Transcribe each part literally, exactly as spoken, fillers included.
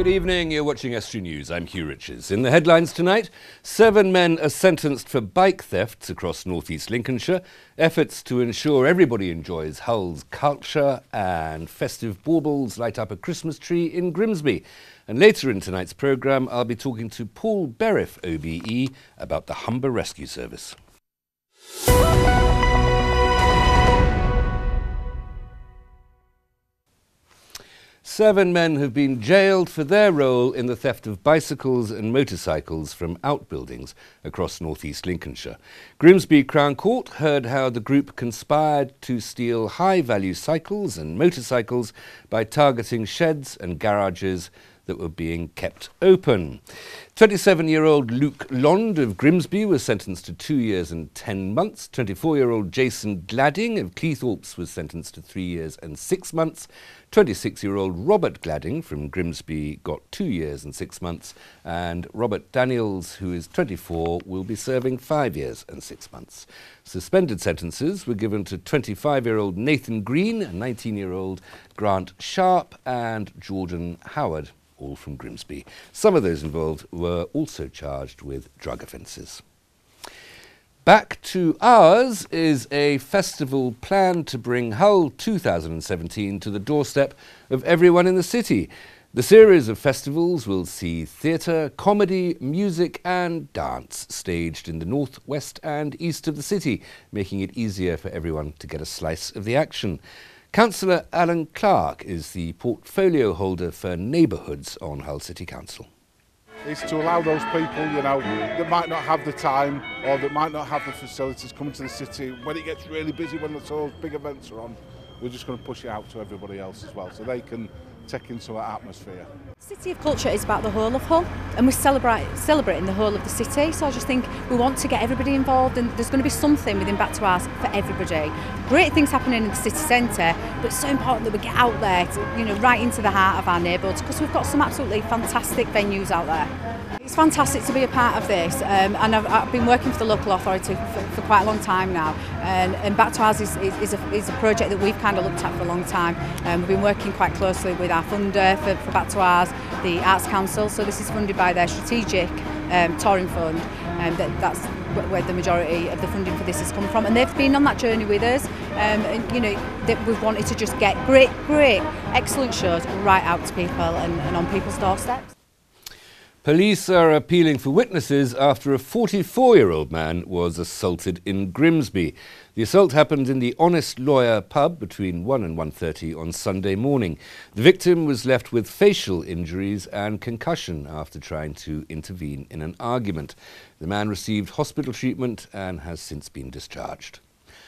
Good evening, you're watching Estuary News. I'm Hugh Richards. In the headlines tonight, seven men are sentenced for bike thefts across northeast Lincolnshire, efforts to ensure everybody enjoys Hull's culture, and festive baubles light up a Christmas tree in Grimsby. And later in tonight's programme, I'll be talking to Paul Berriff, O B E, about the Humber Rescue Service. Seven men have been jailed for their role in the theft of bicycles and motorcycles from outbuildings across northeast Lincolnshire. Grimsby Crown Court heard how the group conspired to steal high-value cycles and motorcycles by targeting sheds and garages that were being kept open. twenty-seven-year-old Luke Lond of Grimsby was sentenced to two years and ten months. twenty-four-year-old Jason Gladding of Cleethorpes was sentenced to three years and six months. twenty-six-year-old Robert Gladding from Grimsby got two years and six months. And Robert Daniels, who is twenty-four, will be serving five years and six months. Suspended sentences were given to twenty-five-year-old Nathan Green, nineteen-year-old Grant Sharp and Jordan Howard, all from Grimsby. Some of those involved were also charged with drug offences. Back to Ours is a festival planned to bring Hull two thousand seventeen to the doorstep of everyone in the city. The series of festivals will see theatre, comedy, music and dance staged in the north, west and east of the city, making it easier for everyone to get a slice of the action. Councillor Alan Clark is the portfolio holder for neighbourhoods on Hull City Council. It's to allow those people, you know, that might not have the time or that might not have the facilities coming to the city. When it gets really busy, when those big events are on, we're just going to push it out to everybody else as well, so they can take in some atmosphere. City of Culture is about the whole of Hull, and we're celebrate, celebrating the whole of the city, so I just think we want to get everybody involved, and there's going to be something within Back to Ours for everybody. Great things happening in the city centre, but it's so important that we get out there, to, you know, right into the heart of our neighbourhoods, because we've got some absolutely fantastic venues out there. It's fantastic to be a part of this, um, and I've, I've been working for the local authority for, for quite a long time now, and, and Back to Ours is, is, is, a, is a project that we've kind of looked at for a long time. Um, we've been working quite closely with our funder for, for Back to Ours, the Arts Council, so this is funded by their strategic um, touring fund, and that, that's where the majority of the funding for this has come from, and they've been on that journey with us, um, and you know, that we've wanted to just get great, great, excellent shows right out to people and, and on people's doorsteps. Police are appealing for witnesses after a forty-four-year-old man was assaulted in Grimsby. The assault happened in the Honest Lawyer pub between one and one thirty on Sunday morning. The victim was left with facial injuries and concussion after trying to intervene in an argument. The man received hospital treatment and has since been discharged.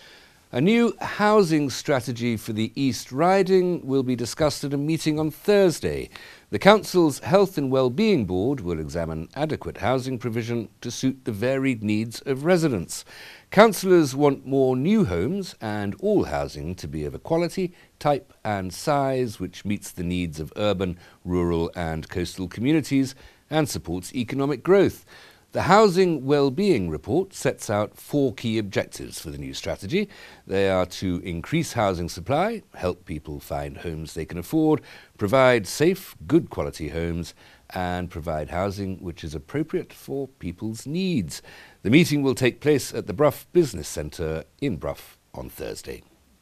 A new housing strategy for the East Riding will be discussed at a meeting on Thursday. The Council's Health and Wellbeing Board will examine adequate housing provision to suit the varied needs of residents. Councillors want more new homes and all housing to be of a quality, type and size which meets the needs of urban, rural and coastal communities and supports economic growth. The Housing Wellbeing Report sets out four key objectives for the new strategy. They are to increase housing supply, help people find homes they can afford, provide safe, good quality homes, and provide housing which is appropriate for people's needs. The meeting will take place at the Brough Business Centre in Brough on Thursday.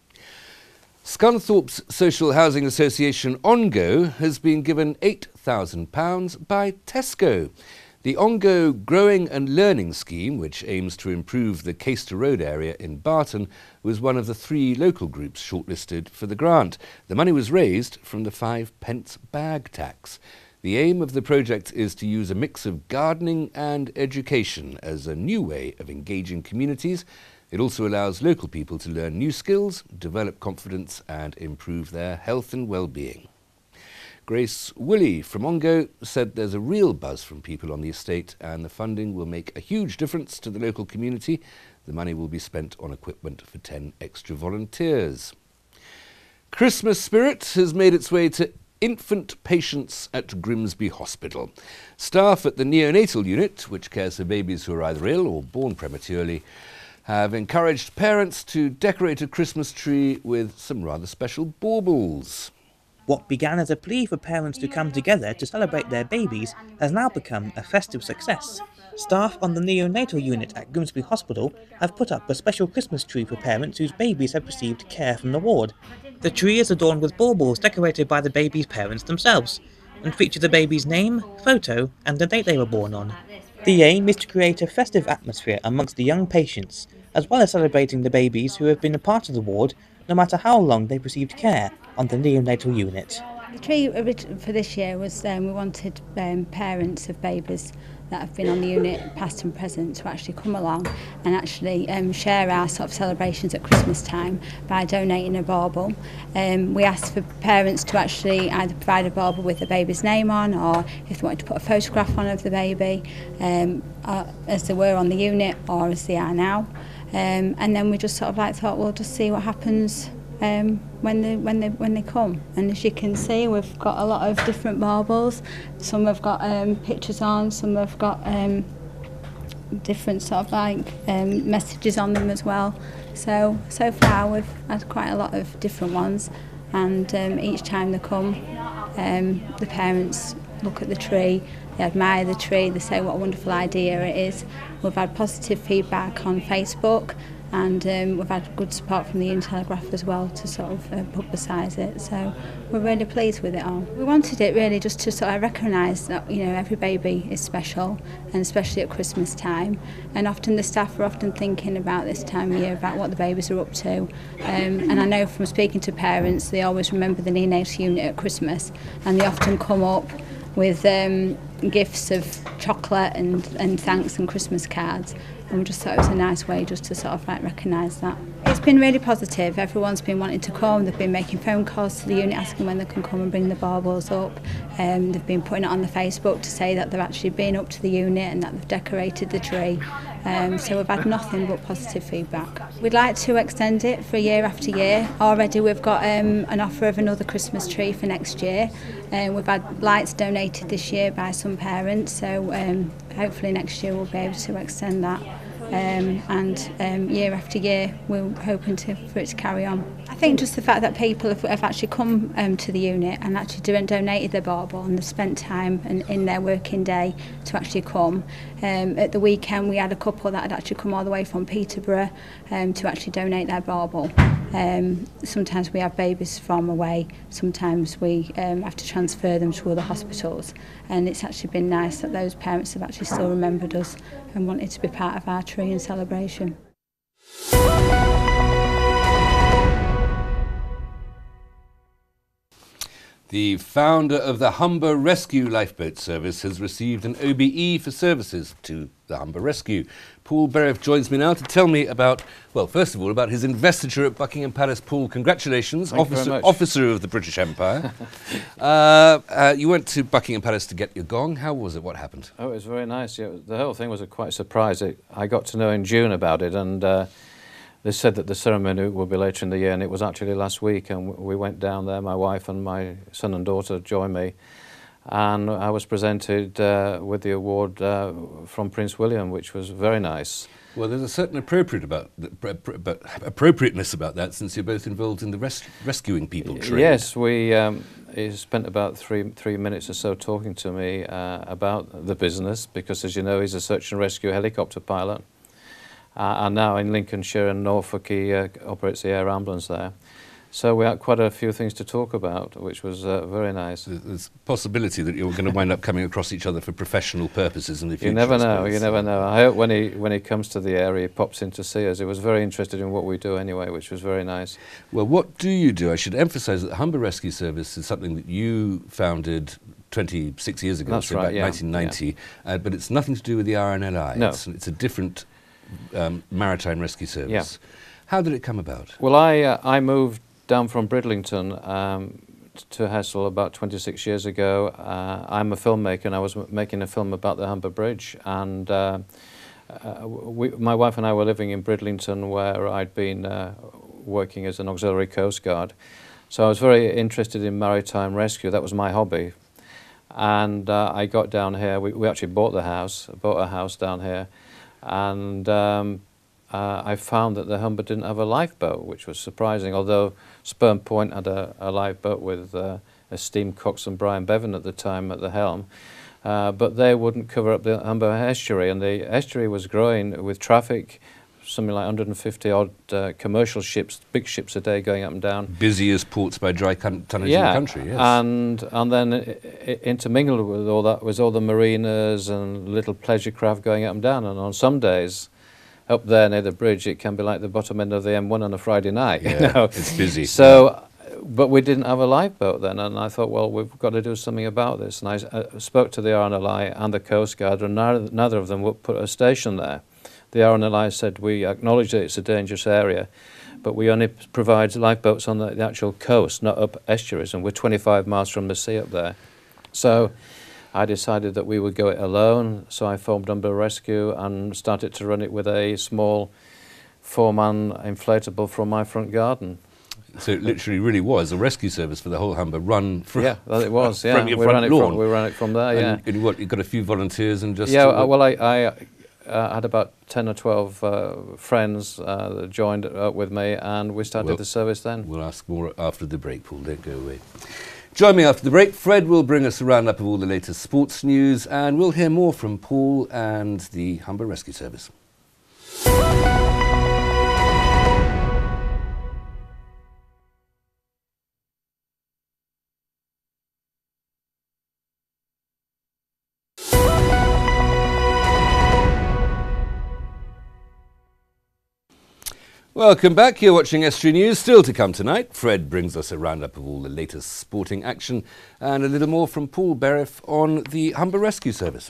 Scunthorpe's Social Housing Association Ongo has been given eight thousand pounds by Tesco. The Ongo Growing and Learning Scheme, which aims to improve the Caister Road area in Barton, was one of the three local groups shortlisted for the grant. The money was raised from the five pence bag tax. The aim of the project is to use a mix of gardening and education as a new way of engaging communities. It also allows local people to learn new skills, develop confidence and improve their health and well-being. Grace Woolley from Ongo said there's a real buzz from people on the estate and the funding will make a huge difference to the local community. The money will be spent on equipment for ten extra volunteers. Christmas spirit has made its way to infant patients at Grimsby Hospital. Staff at the neonatal unit, which cares for babies who are either ill or born prematurely, have encouraged parents to decorate a Christmas tree with some rather special baubles. What began as a plea for parents to come together to celebrate their babies has now become a festive success. Staff on the neonatal unit at Grimsby Hospital have put up a special Christmas tree for parents whose babies have received care from the ward. The tree is adorned with baubles decorated by the baby's parents themselves, and features the baby's name, photo, and the date they were born on. The aim is to create a festive atmosphere amongst the young patients, as well as celebrating the babies who have been a part of the ward no matter how long they've received care on the neonatal unit. The tree for this year was um, we wanted um, parents of babies that have been on the unit past and present to actually come along and actually um, share our sort of celebrations at Christmas time by donating a bauble. Um, we asked for parents to actually either provide a bauble with the baby's name on, or if they wanted to put a photograph on of the baby um, uh, as they were on the unit or as they are now. Um, and then we just sort of like thought we'll just see what happens Um, when they when they when they come. And as you can see, we've got a lot of different baubles. Some have got um, pictures on, some have got um, different sort of like um, messages on them as well. So so far we've had quite a lot of different ones, and um, each time they come, um, the parents look at the tree, they admire the tree, they say what a wonderful idea it is. We've had positive feedback on Facebook, and um, we've had good support from the Union Telegraph as well to sort of uh, publicise it, so we're really pleased with it all. We wanted it really just to sort of recognise that, you know, every baby is special, and especially at Christmas time, and often the staff are often thinking about this time of year about what the babies are up to, um, and I know from speaking to parents they always remember the neonatal unit at Christmas, and they often come up with um, gifts of chocolate and, and thanks and Christmas cards, and we just thought it was a nice way just to sort of like recognise that. It's been really positive. Everyone's been wanting to come. They've been making phone calls to the unit asking when they can come and bring the baubles up. Um, they've been putting it on the Facebook to say that they've actually been up to the unit and that they've decorated the tree. Um, so we've had nothing but positive feedback. We'd like to extend it for year after year. Already we've got um, an offer of another Christmas tree for next year. Um, we've had lights donated this year by some parents, so um, hopefully next year we'll be able to extend that. Um, and um, year after year we're hoping to, for it to carry on. I think just the fact that people have, have actually come um, to the unit and actually do, donated their bauble, and they've spent time in, in their working day to actually come. Um, at the weekend we had a couple that had actually come all the way from Peterborough um, to actually donate their bauble. Um, sometimes we have babies from away, sometimes we um, have to transfer them to other hospitals, and it's actually been nice that those parents have actually still remembered us and wanted to be part of our tree and celebration. The founder of the Humber Rescue Lifeboat Service has received an O B E for services to the Humber Rescue. Paul Berriff joins me now to tell me about, well, first of all, about his investiture at Buckingham Palace. Paul, congratulations, Thank officer, you very much. officer of the British Empire. uh, uh, you went to Buckingham Palace to get your gong. How was it? What happened? Oh, it was very nice. Yeah, the whole thing was a quite a surprise. It, I got to know in June about it, and uh, they said that the ceremony will be later in the year, and it was actually last week, and w we went down there. My wife and my son and daughter joined me, and I was presented uh, with the award uh, from Prince William, which was very nice. Well, there's a certain appropriate about, about appropriateness about that, since you're both involved in the res rescuing people trade. Yes, we um, he spent about three three minutes or so talking to me uh, about the business, because, as you know, he's a search and rescue helicopter pilot, uh, and now in Lincolnshire and Norfolk he uh, operates the air ambulance there. So we had quite a few things to talk about, which was uh, very nice. There's a possibility that you're going to wind up coming across each other for professional purposes in the future. You never I know, suppose. you never know. I hope when he, when he comes to the area, he pops in to see us. He was very interested in what we do anyway, which was very nice. Well, what do you do? I should emphasise that the Humber Rescue Service is something that you founded twenty-six years ago, That's so right, about yeah, nineteen ninety, yeah. Uh, but it's nothing to do with the R N L I. No. It's, it's a different um, maritime rescue service. Yeah. How did it come about? Well, I, uh, I moved down from Bridlington um, to Hessel about twenty-six years ago. Uh, I'm a filmmaker, and I was m making a film about the Humber Bridge, and uh, uh, we, my wife and I were living in Bridlington, where I'd been uh, working as an auxiliary coast guard. So I was very interested in maritime rescue. That was my hobby. And uh, I got down here. We, we actually bought the house, bought a house down here, and um, Uh, I found that the Humber didn't have a lifeboat, which was surprising, although Spurn Point had a, a lifeboat with uh, esteemed coxswain Brian Bevan at the time at the helm. Uh, but they wouldn't cover up the Humber estuary, and the estuary was growing with traffic, something like one hundred fifty odd uh, commercial ships, big ships a day going up and down. Busiest ports by dry tonnage yeah, in the country, yes. And, and then I, I, intermingled with all that was all the marinas and little pleasure craft going up and down, and on some days, up there near the bridge, it can be like the bottom end of the M one on a Friday night. Yeah, you know? It's busy. So, yeah. But we didn't have a lifeboat then, and I thought, well, we've got to do something about this. And I uh, spoke to the R N L I and the Coast Guard, and neither, neither of them would put a station there. The R N L I said, we acknowledge that it's a dangerous area, but we only provide lifeboats on the, the actual coast, not up estuaries, and we're twenty-five miles from the sea up there. So I decided that we would go it alone, so I formed Humber Rescue and started to run it with a small four-man inflatable from my front garden. So it literally really was a rescue service for the whole Humber, run from yeah, well, it was. Yeah, from your we front ran it lawn. from we ran it from there. Yeah, and, and what you got a few volunteers and just yeah. uh, Uh, well, I, I uh, had about ten or twelve uh, friends uh, that joined up with me, and we started well, the service then. We'll ask more after the break, Paul. Don't go away. Join me after the break. Fred will bring us a roundup of all the latest sports news, and we'll hear more from Paul and the Humber Rescue Service. Welcome back. You're watching Estuary News. Still to come tonight, Fred brings us a roundup of all the latest sporting action and a little more from Paul Berriff on the Humber Rescue Service.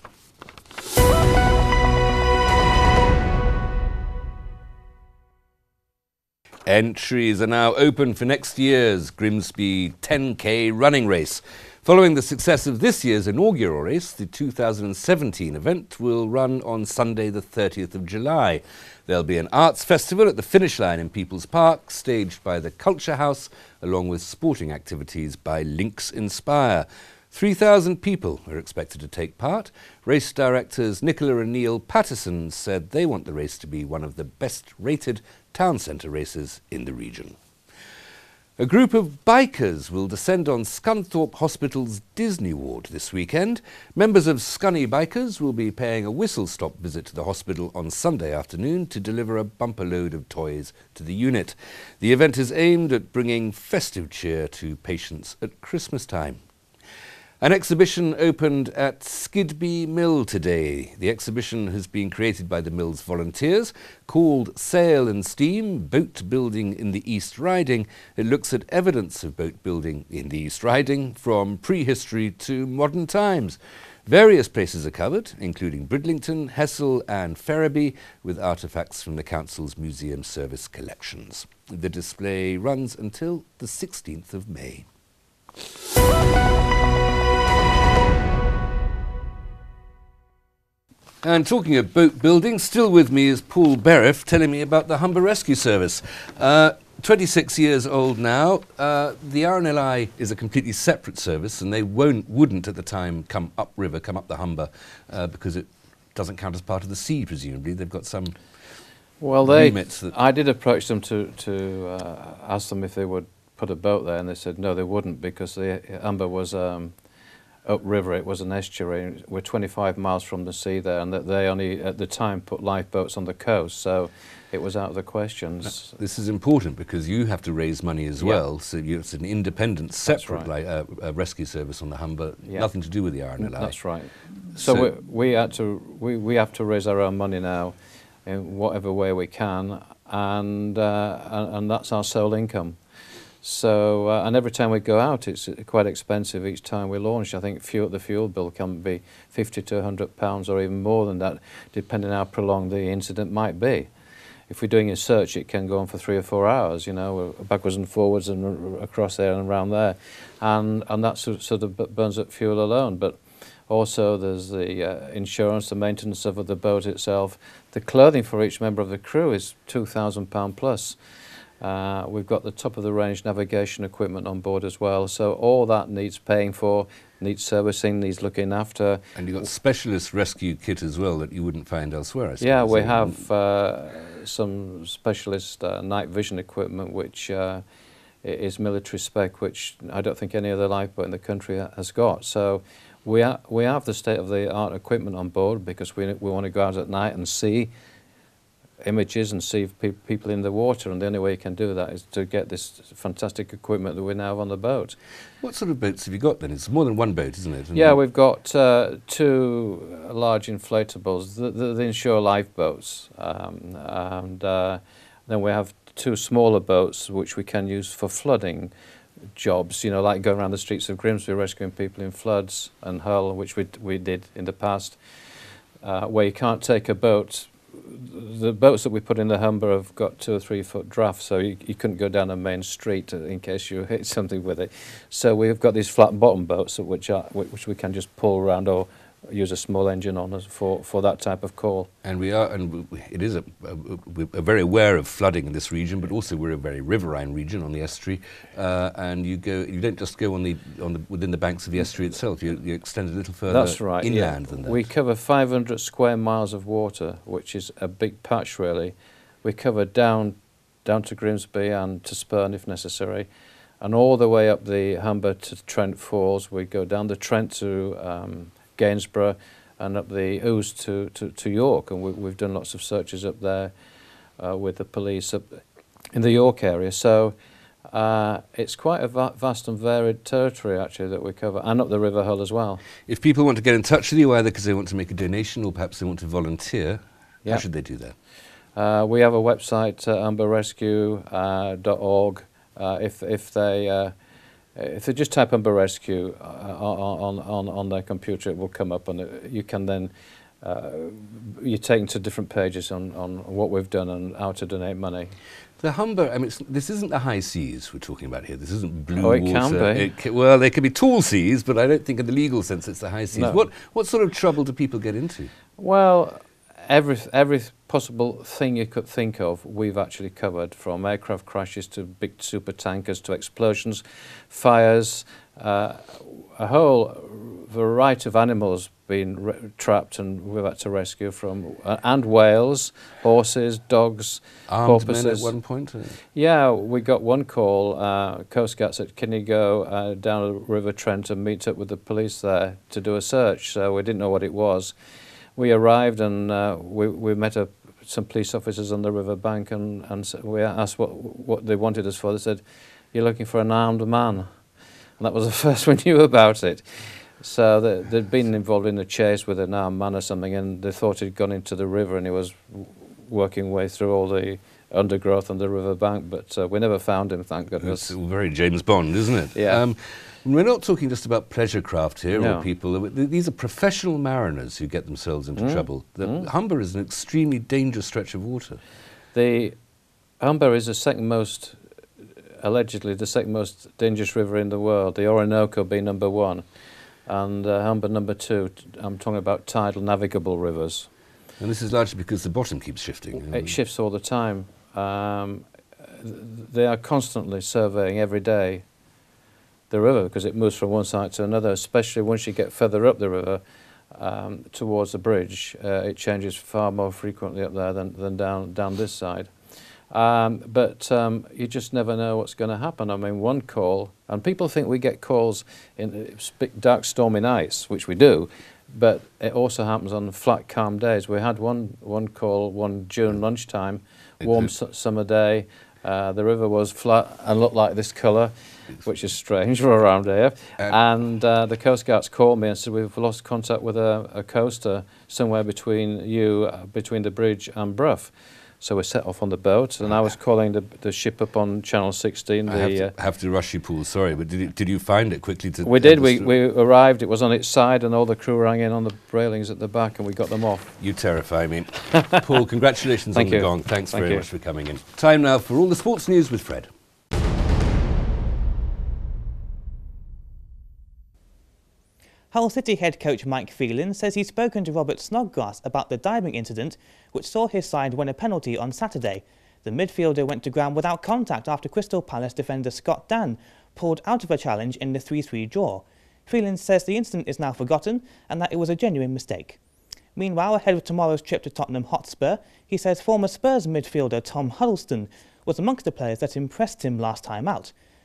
Entries are now open for next year's Grimsby ten K running race. Following the success of this year's inaugural race, the two thousand seventeen event will run on Sunday the thirtieth of July. There'll be an arts festival at the finish line in People's Park, staged by the Culture House, along with sporting activities by Links Inspire. three thousand people are expected to take part. Race directors Nicola and Neil Patterson said they want the race to be one of the best-rated town centre races in the region. A group of bikers will descend on Scunthorpe Hospital's Disney ward this weekend. Members of Scunny Bikers will be paying a whistle-stop visit to the hospital on Sunday afternoon to deliver a bumper load of toys to the unit. The event is aimed at bringing festive cheer to patients at Christmas time. An exhibition opened at Skidby Mill today. The exhibition has been created by the mill's volunteers, called Sail and Steam, Boat Building in the East Riding. It looks at evidence of boat building in the East Riding from prehistory to modern times. Various places are covered, including Bridlington, Hessel and Ferriby, with artefacts from the Council's Museum Service collections. The display runs until the sixteenth of May. And talking of boat building, still with me is Paul Berriff telling me about the Humber Rescue Service. Uh, twenty-six years old now. Uh, the R N L I is a completely separate service, and they won't, wouldn't at the time come upriver, come up the Humber, uh, because it doesn't count as part of the sea, presumably. They've got some well, they, remits. That I did approach them to, to uh, ask them if they would put a boat there, and they said no, they wouldn't, because the Humber was Um, upriver, it was an estuary. We're twenty-five miles from the sea there, and that they only at the time put lifeboats on the coast, so it was out of the questions. Now, this is important because you have to raise money as yeah. well, so you, it's an independent, separate right. like, uh, uh, rescue service on the Humber, yeah. nothing to do with the R N L I. That's right. So, so we, we had to we, we have to raise our own money now, in whatever way we can, and uh, and, and that's our sole income. So, uh, and every time we go out, it's quite expensive each time we launch. I think fuel, the fuel bill can be fifty to a hundred pounds or even more than that, depending on how prolonged the incident might be. If we're doing a search, it can go on for three or four hours, you know, backwards and forwards and across there and around there. And, and that sort of burns up fuel alone. But also there's the uh, insurance, the maintenance of the boat itself. The clothing for each member of the crew is two thousand pounds plus. Uh, we've got the top-of-the-range navigation equipment on board as well, so all that needs paying for, needs servicing, needs looking after. And you've got specialist rescue kit as well that you wouldn't find elsewhere, I suppose. Yeah, we have uh, some specialist uh, night vision equipment which uh, is military spec, which I don't think any other lifeboat in the country has got. So we are, we have the state-of-the-art equipment on board because we we want to go out at night and see images and see pe people in the water, and the only way you can do that is to get this fantastic equipment that we now have on the boat. What sort of boats have you got then? It's more than one boat, isn't it? And yeah, we've got uh, two large inflatables, the, the, the inshore lifeboats, um, and uh, then we have two smaller boats which we can use for flooding jobs, you know, like going around the streets of Grimsby rescuing people in floods, and Hull, which we, we did in the past, uh, where you can't take a boat. The boats that we put in the Humber have got two or three foot draft, so you, you couldn't go down a main street in case you hit something with it. So we've got these flat bottom boats which are which we can just pull around or use a small engine on us for for that type of call. And we are, and we, it is a, a we're very aware of flooding in this region, but also we're a very riverine region on the estuary. Uh, and you go, you don't just go on the on the within the banks of the estuary itself. You, you extend a little further That's right, inland yeah. than that. We cover five hundred square miles of water, which is a big patch really. We cover down down to Grimsby and to Spurn if necessary, and all the way up the Humber to Trent Falls. We go down the Trent to um, Gainsborough, and up the Ouse to, to, to York, and we, we've done lots of searches up there uh, with the police up in the York area. So uh, it's quite a va vast and varied territory actually that we cover, and up the River Hull as well. If people want to get in touch with you, either because they want to make a donation or perhaps they want to volunteer, yeah. how should they do that? Uh, we have a website, uh, humber rescue dot org. Uh, if, if they uh, If they just type Humber Rescue uh, on, on, on their computer, it will come up, and it, you can then, uh, you're taken to different pages on, on what we've done and how to donate money. The Humber, I mean, it's, this isn't the high seas we're talking about here. This isn't blue oh, it water. Can be. It ca well, they can be tall seas, but I don't think in the legal sense it's the high seas. No. What, what sort of trouble do people get into? Well, every, every possible thing you could think of, we've actually covered, from aircraft crashes to big super tankers to explosions, fires, uh, a whole variety of animals being re trapped and we've had to rescue from, uh, and whales, horses, dogs, Armed porpoises. men at one point? Uh, Yeah, we got one call, uh, Coast Guards at Kinigo uh, down the River Trent and meet up with the police there to do a search, so we didn't know what it was. We arrived and uh, we, we met a, some police officers on the river bank, and, and we asked what, what they wanted us for. They said, "You're looking for an armed man." And that was the first we knew about it. So they, they'd been involved in a chase with an armed man or something, and they thought he'd gone into the river and he was working way through all the undergrowth on the river bank, but uh, we never found him, thank goodness. It's very James Bond, isn't it? Yeah. Um, we're not talking just about pleasure craft here, No. or people. These are professional mariners who get themselves into Mm. trouble. The Mm. Humber is an extremely dangerous stretch of water. The Humber is the second most, allegedly the second most dangerous river in the world, the Orinoco being number one, and uh, Humber number two. I'm talking about tidal navigable rivers. And this is largely because the bottom keeps shifting. It shifts all the time. Um, they are constantly surveying every day the river because it moves from one side to another, especially once you get further up the river um, towards the bridge. Uh, it changes far more frequently up there than, than down, down this side. Um, but um, you just never know what's going to happen. I mean, one call, and people think we get calls in dark, stormy nights, which we do, but it also happens on flat, calm days. We had one, one call one June lunchtime, warm su summer day. Uh, the river was flat and looked like this colour, which is strange for around here. Um, and uh, the Coast Guards called me and said, "We've lost contact with a, a coaster somewhere between you, uh, between the bridge and Brough." So we set off on the boat, and I was calling the, the ship up on Channel sixteen. I the, have, to, uh, have to rush you, Paul, sorry, but did, it, did you find it quickly? To we did, we, we arrived, it was on its side, and all the crew rang in on the railings at the back, and we got them off. You terrify me. Paul, congratulations Thank on you. the gong. Thanks Thank very you. much for coming in. Time now for all the sports news with Fred. Hull City head coach Mike Phelan says he's spoken to Robert Snodgrass about the diving incident which saw his side win a penalty on Saturday. The midfielder went to ground without contact after Crystal Palace defender Scott Dan pulled out of a challenge in the three three draw. Phelan says the incident is now forgotten and that it was a genuine mistake. Meanwhile, ahead of tomorrow's trip to Tottenham Hotspur, he says former Spurs midfielder Tom Huddleston was amongst the players that impressed him last time out.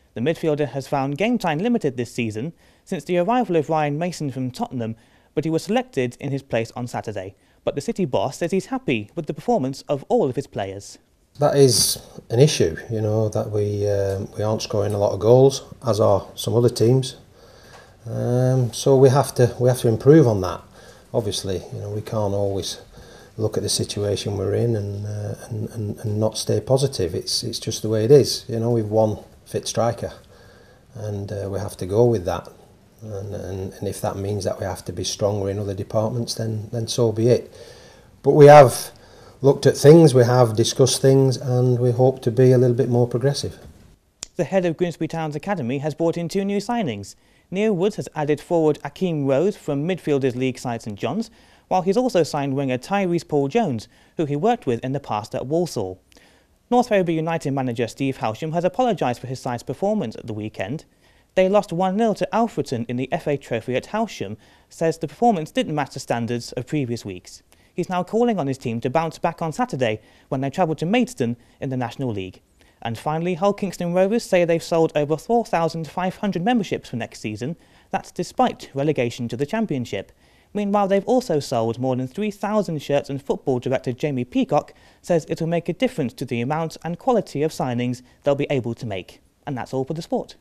The midfielder has found game time limited this season since the arrival of Ryan Mason from Tottenham, but he was selected in his place on Saturday. But the City boss says he's happy with the performance of all of his players. That is an issue, you know, that we um, we aren't scoring a lot of goals, as are some other teams. Um, so we have to we have to improve on that. Obviously, you know, we can't always look at the situation we're in and uh, and, and and not stay positive. It's it's just the way it is. You know, we've one fit striker, and uh, we have to go with that. And, and and if that means that we have to be stronger in other departments, then then so be it. But we have looked at things, we have discussed things, and we hope to be a little bit more progressive. The head of Grimsby Town's academy has brought in two new signings. Neil Woods has added forward Akeem Rose from Midfielders League side St John's, while he's also signed winger Tyrese Paul-Jones, who he worked with in the past at Walsall. North Ferriby United manager Steve Howsham has apologised for his side's performance at the weekend. They lost one nil to Alfreton in the F A Trophy at Howsham, says the performance didn't match the standards of previous weeks. He's now calling on his team to bounce back on Saturday when they travel to Maidstone in the National League. And finally, Hull Kingston Rovers say they've sold over four thousand five hundred memberships for next season. That's despite relegation to the Championship. Meanwhile, they've also sold more than three thousand shirts, and football director Jamie Peacock says it'll make a difference to the amount and quality of signings they'll be able to make. And that's all for the sport.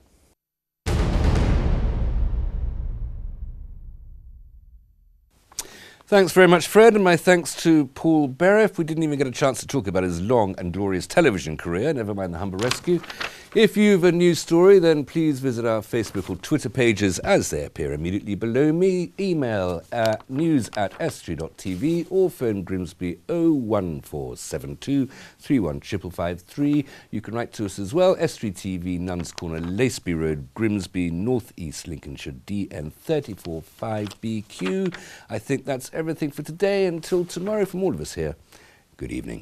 Thanks very much, Fred, and my thanks to Paul Berriff. We didn't even get a chance to talk about his long and glorious television career, never mind the Humber Rescue. If you've a news story, then please visit our Facebook or Twitter pages as they appear immediately below me. Email at news at estuary dot t v or phone Grimsby oh one four seven two, three one five five three. You can write to us as well, Estuary T V, Nuns Corner, Laceby Road, Grimsby, North East Lincolnshire, D N three four five B Q. I think that's everything for today. Until tomorrow, from all of us here, good evening.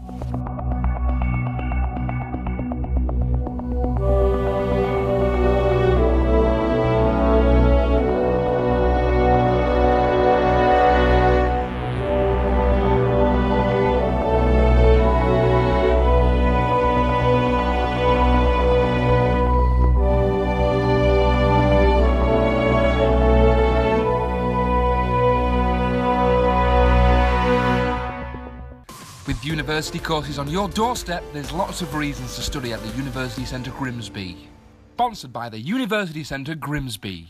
University courses on your doorstep, there's lots of reasons to study at the University Centre Grimsby. Sponsored by the University Centre Grimsby.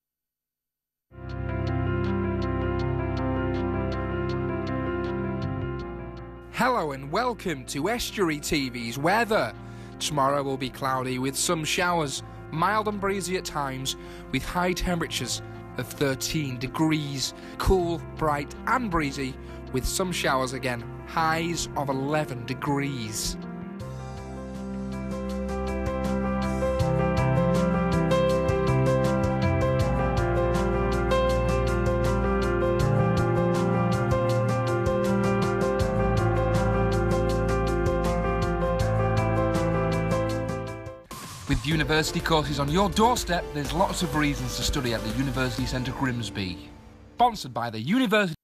Hello and welcome to Estuary T V's weather. Tomorrow will be cloudy with some showers, mild and breezy at times, with high temperatures of thirteen degrees. Cool, bright and breezy, with some showers again, highs of eleven degrees. With university courses on your doorstep, there's lots of reasons to study at the University Centre Grimsby. Sponsored by the University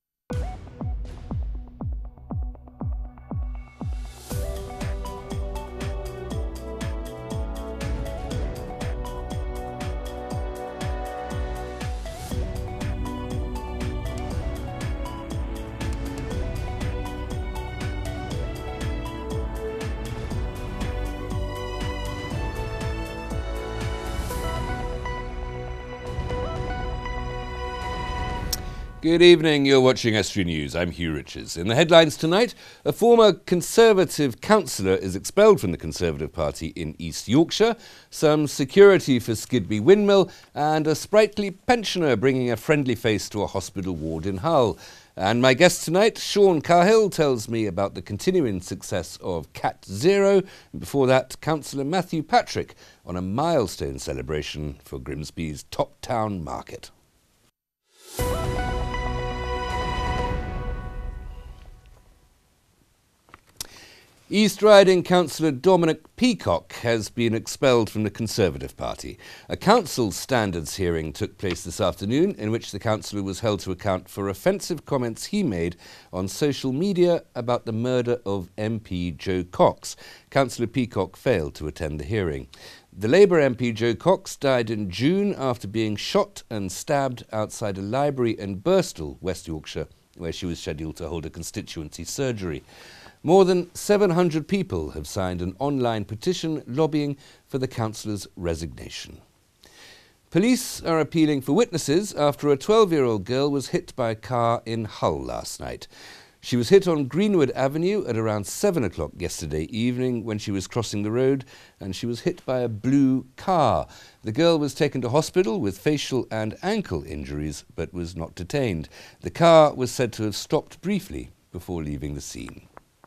Good evening, you're watching Estuary News. I'm Hugh Richards. In the headlines tonight, a former Conservative councillor is expelled from the Conservative Party in East Yorkshire, some security for Skidby Windmill, and a sprightly pensioner bringing a friendly face to a hospital ward in Hull. And my guest tonight, Sean Cahill, tells me about the continuing success of Cat Zero. And before that, Councillor Matthew Patrick on a milestone celebration for Grimsby's Top Town Market. East Riding Councillor Dominic Peacock has been expelled from the Conservative Party. A council standards hearing took place this afternoon in which the councillor was held to account for offensive comments he made on social media about the murder of M P Joe Cox. Councillor Peacock failed to attend the hearing. The Labour M P Jo Cox died in June after being shot and stabbed outside a library in Birstall, West Yorkshire, where she was scheduled to hold a constituency surgery. More than seven hundred people have signed an online petition lobbying for the councillor's resignation. Police are appealing for witnesses after a twelve-year-old girl was hit by a car in Hull last night. She was hit on Greenwood Avenue at around seven o'clock yesterday evening when she was crossing the road, and she was hit by a blue car. The girl was taken to hospital with facial and ankle injuries but was not detained. The car was said to have stopped briefly before leaving the scene.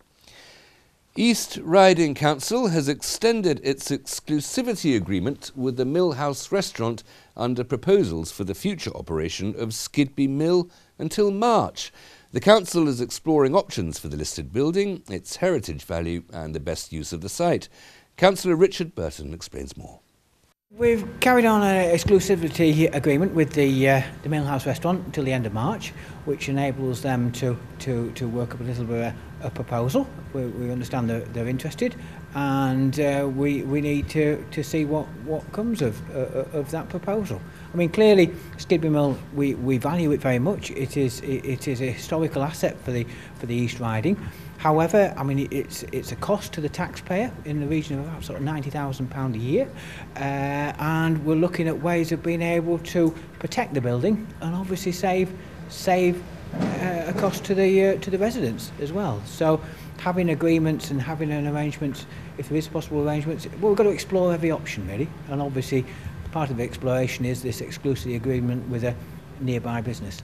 East Riding Council has extended its exclusivity agreement with the Mill House restaurant under proposals for the future operation of Skidby Mill until March. The council is exploring options for the listed building, its heritage value and the best use of the site. Councillor Richard Burton explains more. We've carried on an exclusivity agreement with the uh, the Mill House restaurant until the end of March, which enables them to to, to work up a little bit of a, a proposal. We, we understand they're, they're interested, and uh, we we need to to see what what comes of uh, of that proposal. I mean, clearly, Skidby Mill, we we value it very much. It is it, it is a historical asset for the for the East Riding. However, I mean, it's it's a cost to the taxpayer in the region of about sort of ninety thousand pounds a year, uh, and we're looking at ways of being able to protect the building and obviously save save uh, a cost to the uh, to the residents as well. So, having agreements and having an arrangement, if there is possible arrangements, well, we've got to explore every option really, and obviously part of the exploration is this exclusive agreement with a nearby business.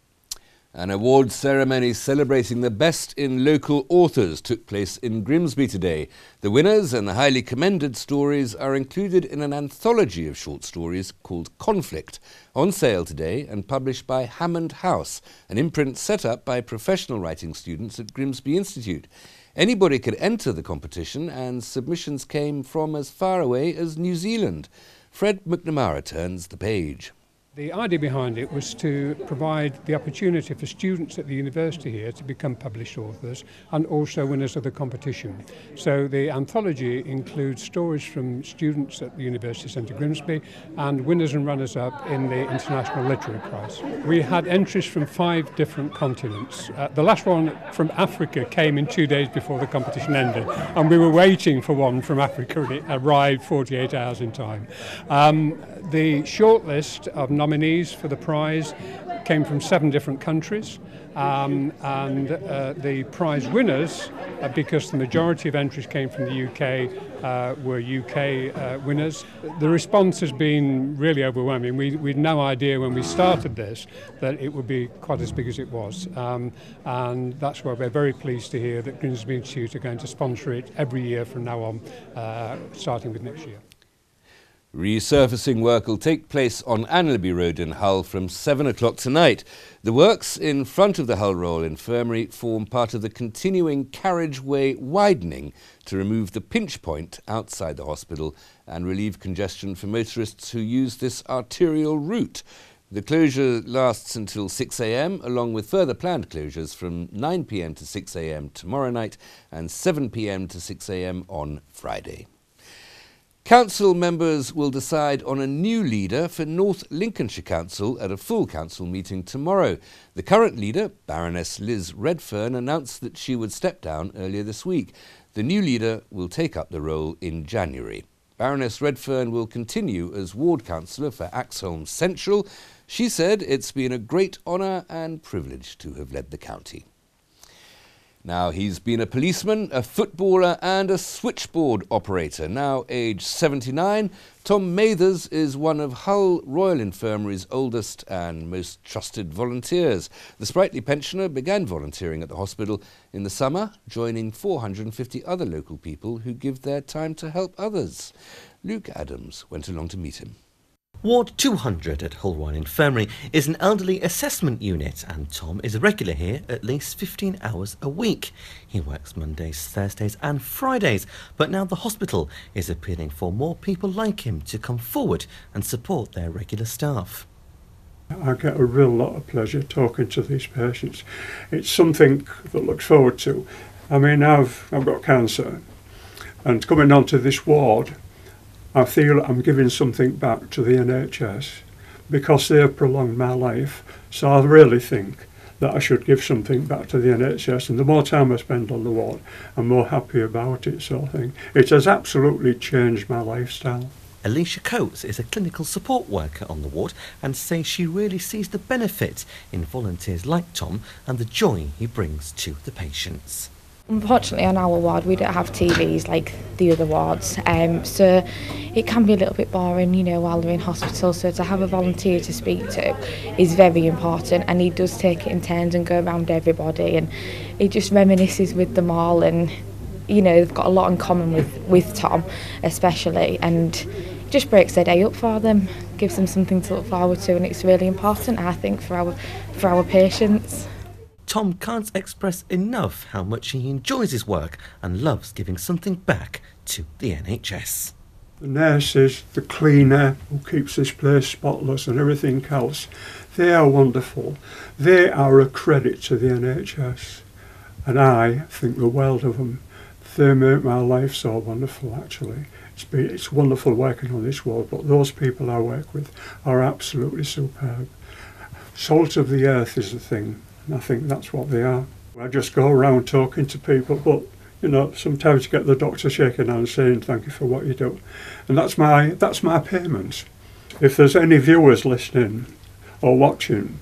An awards ceremony celebrating the best in local authors took place in Grimsby today. The winners and the highly commended stories are included in an anthology of short stories called Conflict, on sale today and published by Hammond House, an imprint set up by professional writing students at Grimsby Institute. Anybody could enter the competition, and submissions came from as far away as New Zealand. Fred McNamara turns the page. The idea behind it was to provide the opportunity for students at the university here to become published authors and also winners of the competition. So the anthology includes stories from students at the University Centre Grimsby and winners and runners-up in the International Literary Prize. We had entries from five different continents. Uh, the last one from Africa came in two days before the competition ended, and we were waiting for one from Africa, and it arrived forty-eight hours in time. Um, the shortlist of nominees for the prize came from seven different countries, um, and uh, the prize winners, uh, because the majority of entries came from the U K, uh, were U K uh, winners. The response has been really overwhelming. We we had no idea when we started this that it would be quite as big as it was, um, and that's why we're very pleased to hear that Grimsby Institute are going to sponsor it every year from now on, uh, starting with next year. Resurfacing work will take place on Annalby Road in Hull from seven o'clock tonight. The works in front of the Hull Royal Infirmary form part of the continuing carriageway widening to remove the pinch point outside the hospital and relieve congestion for motorists who use this arterial route. The closure lasts until six a m, along with further planned closures from nine p m to six a m tomorrow night and seven p m to six a m on Friday. Council members will decide on a new leader for North Lincolnshire Council at a full council meeting tomorrow. The current leader, Baroness Liz Redfern, announced that she would step down earlier this week. The new leader will take up the role in January. Baroness Redfern will continue as ward councillor for Axholme Central. She said it's been a great honour and privilege to have led the county. Now, he's been a policeman, a footballer and a switchboard operator. Now aged seventy-nine, Tom Mathers is one of Hull Royal Infirmary's oldest and most trusted volunteers. The sprightly pensioner began volunteering at the hospital in the summer, joining four hundred and fifty other local people who give their time to help others. Luke Adams went along to meet him. Ward two hundred at Hull Royal Infirmary is an elderly assessment unit, and Tom is a regular here at least fifteen hours a week. He works Mondays, Thursdays and Fridays, but now the hospital is appealing for more people like him to come forward and support their regular staff. I get a real lot of pleasure talking to these patients. It's something that looks forward to. I mean, I've, I've got cancer, and coming onto this ward, I feel I'm giving something back to the N H S because they have prolonged my life. So I really think that I should give something back to the N H S, and the more time I spend on the ward, I'm more happy about it, sort of thing. It has absolutely changed my lifestyle. Alicia Coates is a clinical support worker on the ward and says she really sees the benefit in volunteers like Tom and the joy he brings to the patients. Unfortunately on our ward we don't have T Vs like the other wards, um, so it can be a little bit boring, you know, while they're in hospital, so to have a volunteer to speak to is very important, and he does take it in turns and go around everybody, and he just reminisces with them all, and you know, they've got a lot in common with, with Tom especially, and just breaks their day up for them, gives them something to look forward to, and it's really important, I think, for our, for our patients. Tom can't express enough how much he enjoys his work and loves giving something back to the N H S. The nurses, the cleaner who keeps this place spotless and everything else, they are wonderful. They are a credit to the N H S, and I think the world of them. They make my life so wonderful, actually. It's, been, it's wonderful working on this ward, but those people I work with are absolutely superb. Salt of the earth is the thing. And I think that's what they are. I just go around talking to people, but you know, sometimes you get the doctor shaking hands saying thank you for what you do, and that's my that's my payment. If there's any viewers listening or watching,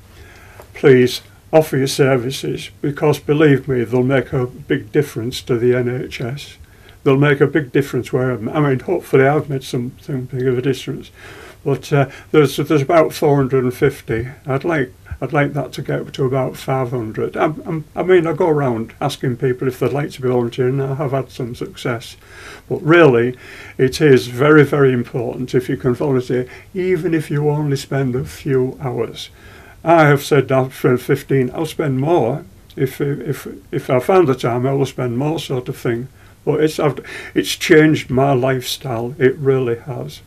please offer your services, because believe me, they'll make a big difference to the N H S. They'll make a big difference where I'm, I mean, hopefully I've made something big of a difference. But uh, there's there's about four hundred and fifty. I'd like. I'd like that to get to about five hundred. I, I'm, I mean, I go around asking people if they'd like to be volunteering, and I have had some success. But really, it is very, very important if you can volunteer, even if you only spend a few hours. I have said after fifteen, I'll spend more. If if if I found the time, I will spend more, sort of thing. But it's I've, it's changed my lifestyle. It really has.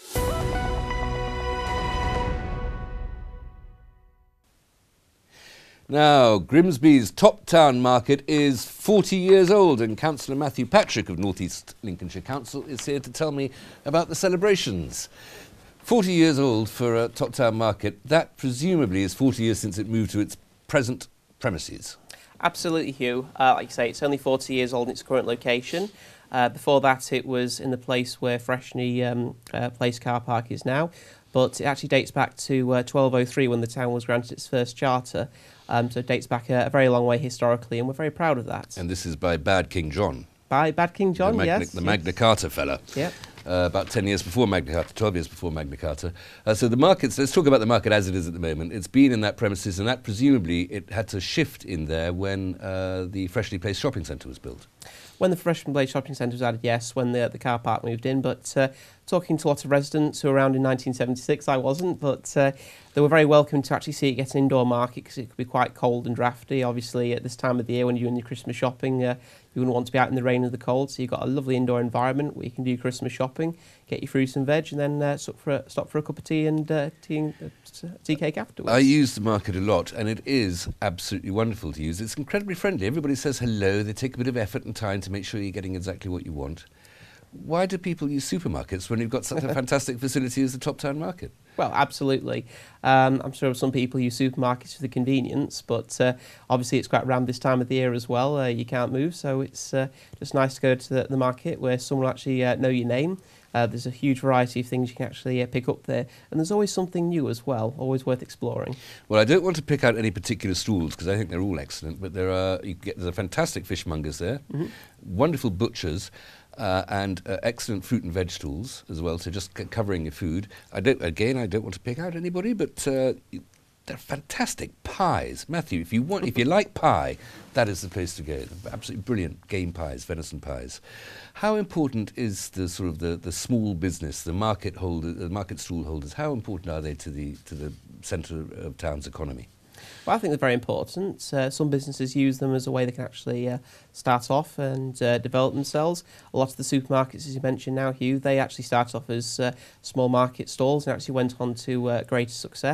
Now, Grimsby's Top Town Market is forty years old, and Councillor Matthew Patrick of North East Lincolnshire Council is here to tell me about the celebrations. forty years old for a Top Town Market. That presumably is forty years since it moved to its present premises. Absolutely, Hugh. Uh, like you say, it's only forty years old in its current location. Uh, before that, it was in the place where Freshney um, uh, Place car park is now. But it actually dates back to uh, twelve oh three when the town was granted its first charter. Um, so it dates back a, a very long way historically, and we're very proud of that. And this is by Bad King John. By Bad King John, the Magna, yes. The yes. Magna Carta fella. Yep. Uh, about ten years before Magna Carta, twelve years before Magna Carta. Uh, so the markets, let's talk about the market as it is at the moment. It's been in that premises, and that presumably it had to shift in there when uh, the Freshly Place shopping centre was built. When the Freshman Place shopping centre was added, yes, when the, the car park moved in, but uh, talking to lots of residents who were around in nineteen seventy-six, I wasn't, but uh, they were very welcome to actually see it get an indoor market, because it could be quite cold and drafty. Obviously, at this time of the year when you're doing your Christmas shopping, uh, you wouldn't want to be out in the rain or the cold, so you've got a lovely indoor environment where you can do Christmas shopping, get your fruit and veg, and then uh, stop, for a, stop for a cup of tea and uh, tea, and, uh, tea cake afterwards. I use the market a lot, and it is absolutely wonderful to use. It's incredibly friendly. Everybody says hello. They take a bit of effort and time to make sure you're getting exactly what you want. Why do people use supermarkets when you've got such a fantastic facility as the Top Town Market? Well, absolutely. Um, I'm sure some people use supermarkets for the convenience, but uh, obviously it's quite rammed this time of the year as well. Uh, you can't move, so it's uh, just nice to go to the, the market where someone will actually uh, know your name. Uh, there's a huge variety of things you can actually uh, pick up there, and there's always something new as well, always worth exploring. Well, I don't want to pick out any particular stalls because I think they're all excellent, but there are you get there's a fantastic fishmongers there, mm-hmm. wonderful butchers, uh, and uh, excellent fruit and veg stalls as well. So just c covering your food. I don't again, I don't want to pick out anybody, but uh, they're fantastic pies, Matthew. If you want, if you like pie, that is the place to go. Absolutely brilliant game pies, venison pies. How important is the sort of the, the small business, the market holder, the market stall holders? How important are they to the to the centre of town's economy? Well, I think they're very important. Uh, some businesses use them as a way they can actually uh, start off and uh, develop themselves. A lot of the supermarkets, as you mentioned now, Hugh, they actually started off as uh, small market stalls and actually went on to uh, greater success.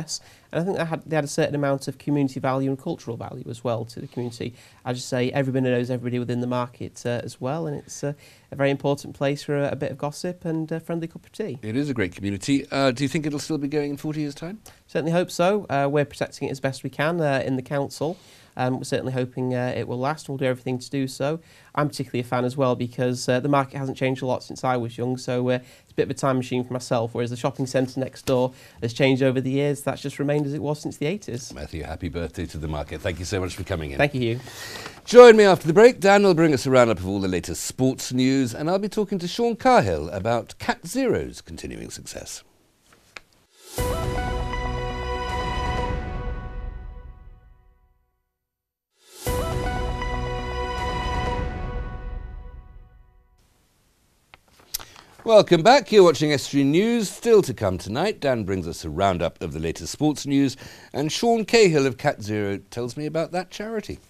And I think they had, they had a certain amount of community value and cultural value as well to the community. As you say, everybody knows everybody within the market uh, as well, and it's uh, a very important place for a, a bit of gossip and a friendly cup of tea. It is a great community. Uh, do you think it'll still be going in forty years' time? Certainly hope so. Uh, we're protecting it as best we can uh, in the council. Um, we're certainly hoping uh, it will last, and we'll do everything to do so. I'm particularly a fan as well because uh, the market hasn't changed a lot since I was young, so uh, it's a bit of a time machine for myself, whereas the shopping centre next door has changed over the years. That's just remained as it was since the eighties. Matthew, happy birthday to the market. Thank you so much for coming in. Thank you, Hugh. Join me after the break. Dan will bring us a roundup of all the latest sports news, and I'll be talking to Sean Cahill about Cat Zero's continuing success. Welcome back. You're watching Estuary News. Still to come tonight, Dan brings us a roundup of the latest sports news, and Sean Cahill of Cat Zero tells me about that charity.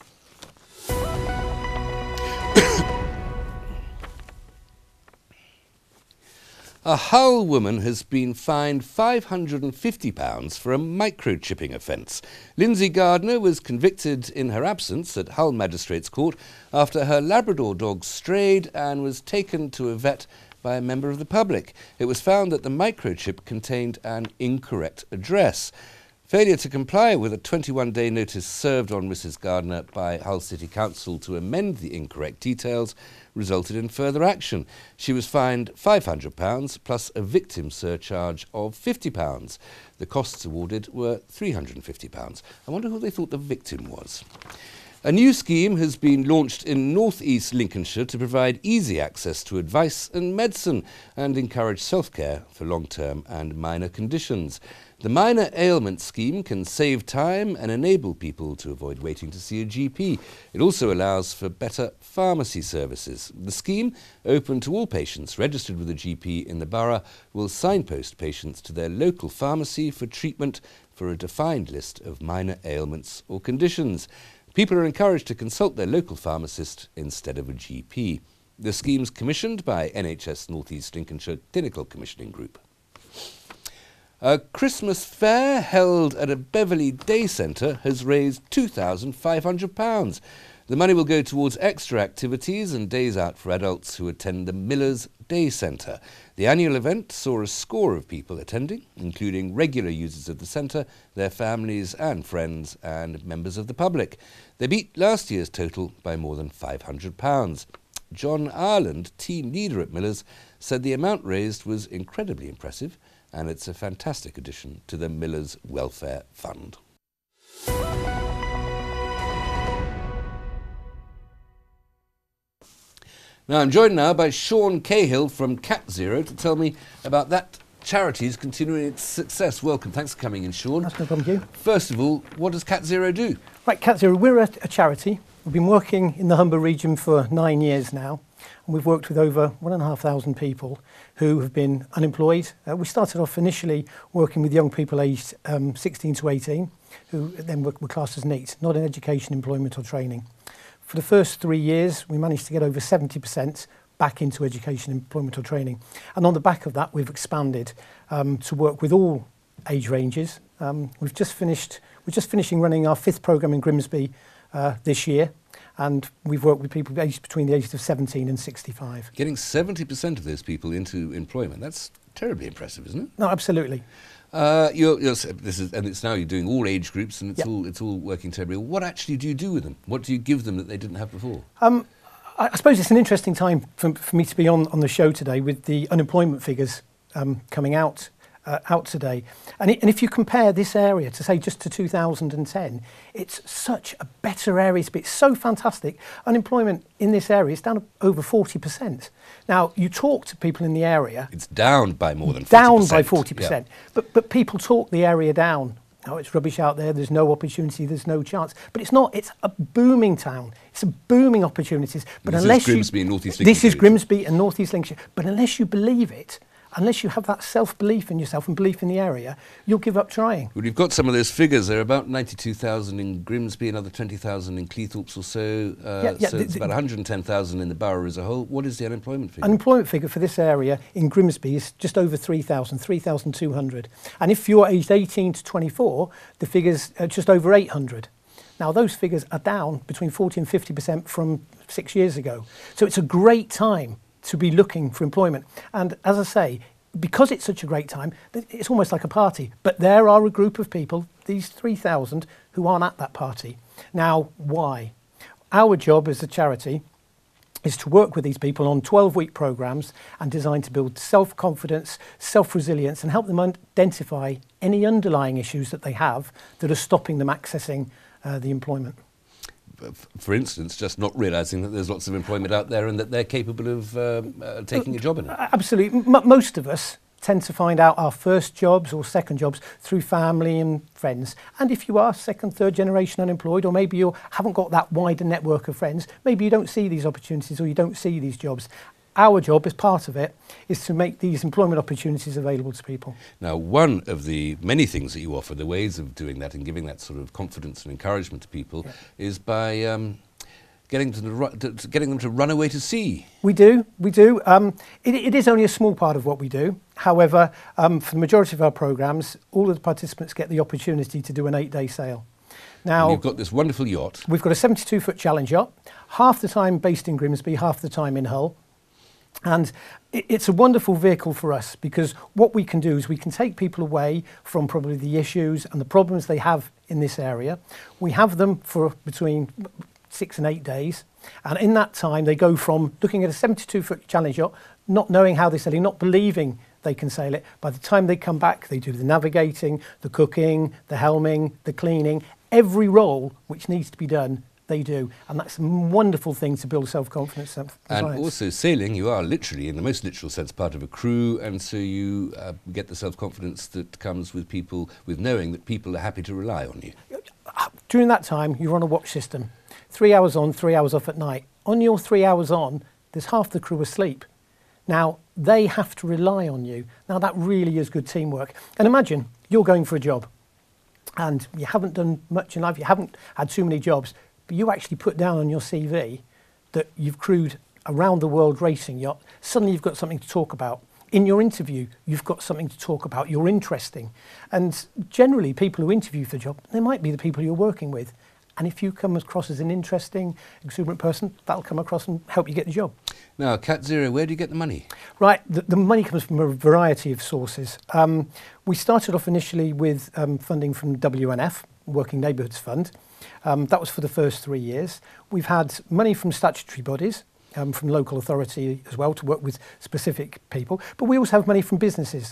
A Hull woman has been fined five hundred and fifty pounds for a microchipping offence. Lindsay Gardner was convicted in her absence at Hull Magistrates Court after her Labrador dog strayed and was taken to a vet by a member of the public. It was found that the microchip contained an incorrect address. Failure to comply with a twenty-one day notice served on Missus Gardner by Hull City Council to amend the incorrect details resulted in further action. She was fined five hundred pounds plus a victim surcharge of fifty pounds. The costs awarded were three hundred and fifty pounds. I wonder who they thought the victim was. A new scheme has been launched in North East Lincolnshire to provide easy access to advice and medicine and encourage self-care for long-term and minor conditions. The minor ailment scheme can save time and enable people to avoid waiting to see a G P. It also allows for better pharmacy services. The scheme, open to all patients registered with a G P in the borough, will signpost patients to their local pharmacy for treatment for a defined list of minor ailments or conditions. People are encouraged to consult their local pharmacist instead of a G P. The scheme's commissioned by N H S North East Lincolnshire Clinical Commissioning Group. A Christmas fair held at a Beverley Day Centre has raised two thousand five hundred pounds. The money will go towards extra activities and days out for adults who attend the Miller's Day Centre. The annual event saw a score of people attending, including regular users of the centre, their families and friends, and members of the public. They beat last year's total by more than five hundred pounds. John Ireland, team leader at Miller's, said the amount raised was incredibly impressive, and it's a fantastic addition to the Miller's Welfare Fund. Now I'm joined now by Sean Cahill from Cat Zero to tell me about that charity's continuing its success. Welcome, thanks for coming in, Sean. That's no problem, Hugh. First of all, what does Cat Zero do? Right, Cat Zero, we're a, a charity. We've been working in the Humber region for nine years now, and we've worked with over one and a half thousand people who have been unemployed. Uh, we started off initially working with young people aged um, sixteen to eighteen, who then were, were classed as NEET, not in education, employment or training. For the first three years, we managed to get over seventy percent back into education, employment or training. And on the back of that, we've expanded um, to work with all age ranges. Um, we've just finished, we're just finishing running our fifth programme in Grimsby uh, this year. And we've worked with people aged between the ages of seventeen and sixty-five. Getting seventy percent of those people into employment, that's terribly impressive, isn't it? No, absolutely. Uh, you're, you're, this is, and it's now you're doing all age groups, and it's yep. all it's all working terribly. What actually do you do with them? What do you give them that they didn't have before? Um, I, I suppose it's an interesting time for, for me to be on, on the show today with the unemployment figures um, coming out uh, out today. And, it, and if you compare this area to, say, just to two thousand ten, it's such a better area to be. It's so fantastic. Unemployment in this area is down over forty percent. Now, you talk to people in the area. It's down by more than forty percent. Down by forty percent. Yeah. But, but people talk the area down. Oh, it's rubbish out there, there's no opportunity, there's no chance. But it's not, it's a booming town. It's a booming opportunities. But this unless is Grimsby you, and North East Lincolnshire. This is Grimsby and North East Lincolnshire. But unless you believe it, unless you have that self-belief in yourself and belief in the area, you'll give up trying. Well, you've got some of those figures. There are about ninety-two thousand in Grimsby, another twenty thousand in Cleethorpes or so. Uh, Yeah, yeah, so the- it's the- about one hundred ten thousand in the borough as a whole. What is the unemployment figure? Unemployment figure for this area in Grimsby is just over three thousand, three thousand two hundred. And if you're aged eighteen to twenty-four, the figure's uh, just over eight hundred. Now, those figures are down between forty and fifty percent from six years ago. So it's a great time to be looking for employment. And as I say, because it's such a great time, it's almost like a party. But there are a group of people, these three thousand, who aren't at that party. Now, why? Our job as a charity is to work with these people on twelve-week programmes and designed to build self-confidence, self-resilience, and help them identify any underlying issues that they have that are stopping them accessing uh, the employment. For instance, just not realising that there's lots of employment out there and that they're capable of um, uh, taking a job in it. Absolutely. M- most of us tend to find out our first jobs or second jobs through family and friends. And if you are second, third generation unemployed, or maybe you haven't got that wider network of friends, maybe you don't see these opportunities or you don't see these jobs. Our job, as part of it, is to make these employment opportunities available to people. Now, one of the many things that you offer, the ways of doing that and giving that sort of confidence and encouragement to people, yeah. is by um, getting, to the, ru- to, to getting them to run away to sea. We do, we do. Um, it, it is only a small part of what we do. However, um, for the majority of our programmes, all of the participants get the opportunity to do an eight-day sail. Now, and you've got this wonderful yacht. We've got a seventy-two foot challenge yacht, half the time based in Grimsby, half the time in Hull. And it's a wonderful vehicle for us because what we can do is we can take people away from probably the issues and the problems they have in this area. We have them for between six and eight days. And in that time, they go from looking at a seventy-two foot challenge yacht, not knowing how they're sailing, not believing they can sail it. By the time they come back, they do the navigating, the cooking, the helming, the cleaning, every role which needs to be done. They do, and that's a wonderful thing to build self-confidence. And also sailing, you are literally, in the most literal sense, part of a crew, and so you uh, get the self-confidence that comes with people, with knowing that people are happy to rely on you. During that time, you're on a watch system. Three hours on, three hours off at night. On your three hours on, there's half the crew asleep. Now, they have to rely on you. Now, that really is good teamwork. And imagine you're going for a job, and you haven't done much in life, you haven't had too many jobs, but you actually put down on your C V that you've crewed a round the world racing yacht. Suddenly you've got something to talk about. In your interview, you've got something to talk about. You're interesting. And generally, people who interview for the job, they might be the people you're working with. And if you come across as an interesting, exuberant person, that'll come across and help you get the job. Now, Cat Zero, where do you get the money? Right, the, the money comes from a variety of sources. Um, we started off initially with um, funding from W N F, Working Neighbourhoods Fund. Um, that was for the first three years. We've had money from statutory bodies, um, from local authority as well, to work with specific people. But we also have money from businesses.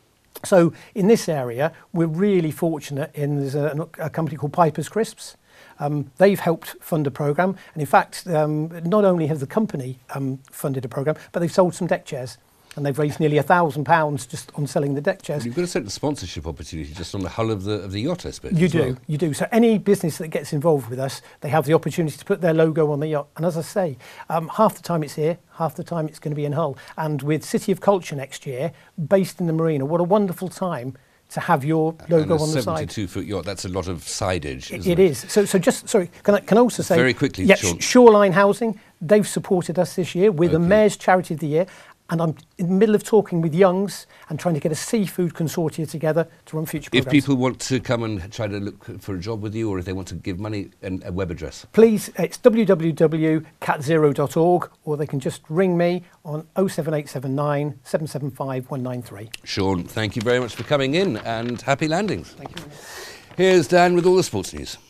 So in this area, we're really fortunate in there's a, a company called Piper's Crisps. Um, they've helped fund a programme. And in fact, um, not only have the company um, funded a programme, but they've sold some deck chairs. And they've raised nearly a thousand pounds just on selling the deck chairs. Well, you've got a certain sponsorship opportunity just on the hull of the of the yacht, I suppose. You do, well. you do. So any business that gets involved with us, they have the opportunity to put their logo on the yacht. And as I say, um, half the time it's here, half the time it's going to be in Hull. And with City of Culture next year, based in the marina, what a wonderful time to have your logo and a on the side. seventy-two foot yacht, that's a lot of sideage, isn't it? It is. So, so just, sorry, can I, can I also say... Very quickly, yeah, Sean. Shoreline Housing, they've supported us this year. We're Okay. the Mayor's Charity of the Year. And I'm in the middle of talking with Youngs and trying to get a seafood consortia together to run future programmes. If people want to come and try to look for a job with you, or if they want to give money, and a web address. Please, it's w w w dot cat zero dot org, or they can just ring me on oh seven eight seven nine, seven seven five, one nine three. Sean, thank you very much for coming in, and happy landings. Thank you. Here's Dan with all the sports news.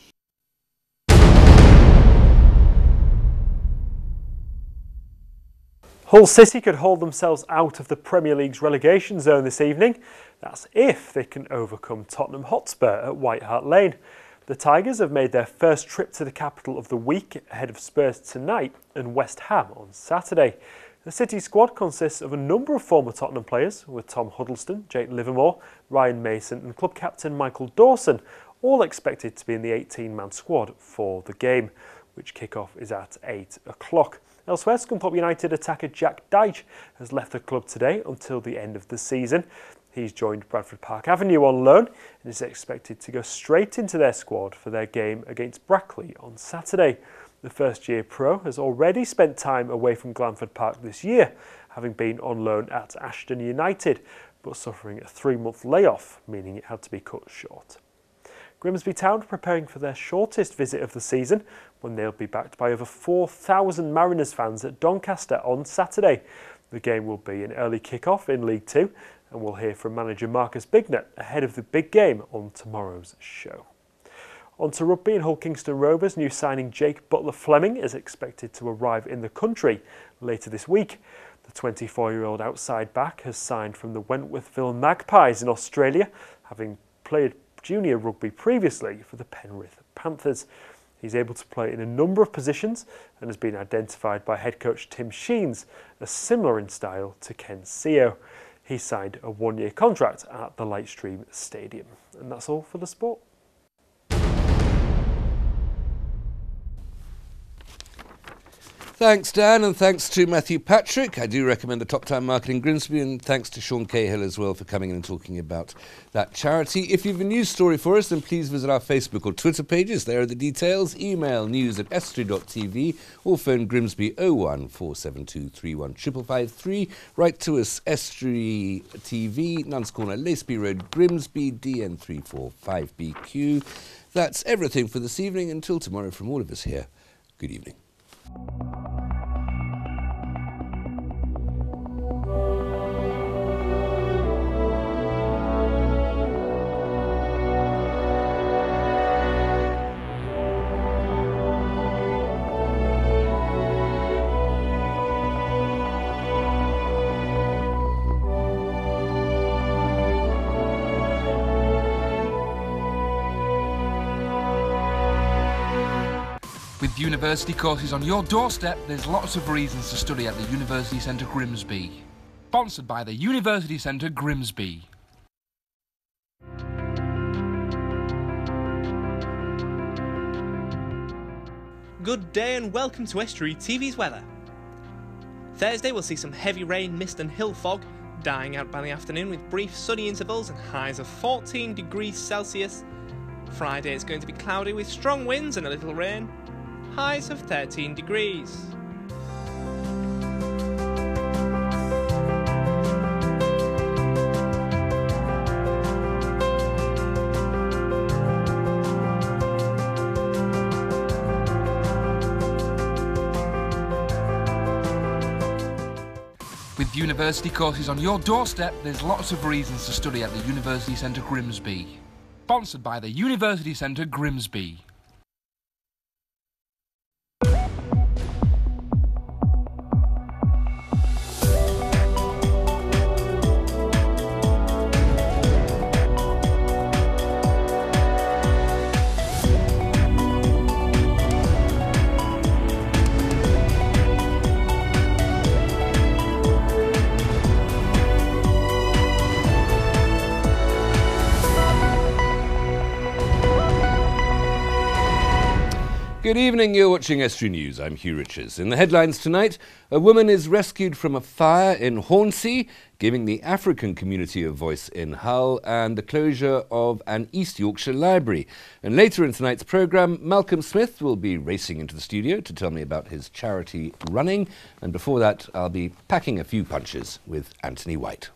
Hull City could hold themselves out of the Premier League's relegation zone this evening. That's if they can overcome Tottenham Hotspur at White Hart Lane. The Tigers have made their first trip to the capital of the week ahead of Spurs tonight and West Ham on Saturday. The City squad consists of a number of former Tottenham players, with Tom Huddleston, Jake Livermore, Ryan Mason and club captain Michael Dawson, all expected to be in the eighteen man squad for the game. which kick-off is at eight o'clock. Elsewhere, Scunthorpe United attacker Jack Dyche has left the club today until the end of the season. He's joined Bradford Park Avenue on loan and is expected to go straight into their squad for their game against Brackley on Saturday. The first-year pro has already spent time away from Glanford Park this year, having been on loan at Ashton United, but suffering a three-month layoff, meaning it had to be cut short. Grimsby Town preparing for their shortest visit of the season when they'll be backed by over four thousand Mariners fans at Doncaster on Saturday. The game will be an early kick-off in League Two, and we'll hear from manager Marcus Bignett ahead of the big game on tomorrow's show. On to rugby, and Hull Kingston Rovers new signing Jake Butler-Fleming is expected to arrive in the country later this week. The twenty-four-year-old outside back has signed from the Wentworthville Magpies in Australia, having played junior rugby previously for the Penrith Panthers. He's able to play in a number of positions and has been identified by head coach Tim Sheens as similar in style to Ken Seo. He signed a one-year contract at the Lightstream Stadium. And that's all for the sport. Thanks, Dan, and thanks to Matthew Patrick. I do recommend the Top Time Market in Grimsby, and thanks to Sean Cahill as well for coming in and talking about that charity. If you have a news story for us, then please visit our Facebook or Twitter pages. There are the details. Email news at estuary dot t v or phone Grimsby oh one four seven two three one five five five three. Write to us, Estuary T V, Nuns Corner, Laceby Road, Grimsby, D N three four five B Q. That's everything for this evening. Until tomorrow, from all of us here, good evening. With university courses on your doorstep, there's lots of reasons to study at the University Centre Grimsby. Sponsored by the University Centre Grimsby. Good day and welcome to Estuary T V's weather. Thursday we'll see some heavy rain, mist and hill fog, dying out by the afternoon with brief sunny intervals and highs of fourteen degrees Celsius. Friday is going to be cloudy with strong winds and a little rain. Highs of thirteen degrees. With university courses on your doorstep, there's lots of reasons to study at the University Centre Grimsby. Sponsored by the University Centre Grimsby. Good evening, you're watching Estuary News. I'm Hugh Richards. In the headlines tonight, a woman is rescued from a fire in Hornsey, giving the African community a voice in Hull, and the closure of an East Yorkshire library. And later in tonight's programme, Malcolm Smith will be racing into the studio to tell me about his charity running. And before that, I'll be packing a few punches with Anthony White.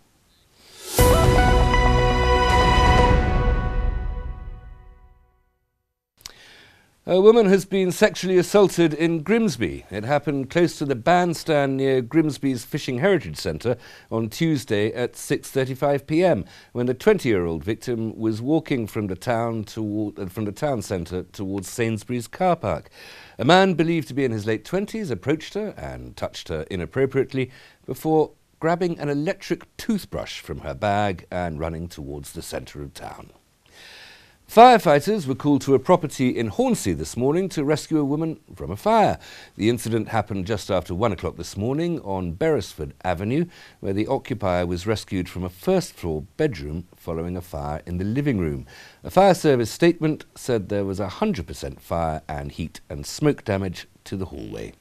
A woman has been sexually assaulted in Grimsby. It happened close to the bandstand near Grimsby's Fishing Heritage Centre on Tuesday at six thirty-five p m when the twenty-year-old victim was walking from the town toward, uh, from the town centre towards Sainsbury's car park. A man believed to be in his late twenties approached her and touched her inappropriately before grabbing an electric toothbrush from her bag and running towards the centre of town. Firefighters were called to a property in Hornsey this morning to rescue a woman from a fire. The incident happened just after one o'clock this morning on Beresford Avenue, where the occupier was rescued from a first-floor bedroom following a fire in the living room. A fire service statement said there was one hundred percent fire and heat and smoke damage to the hallway.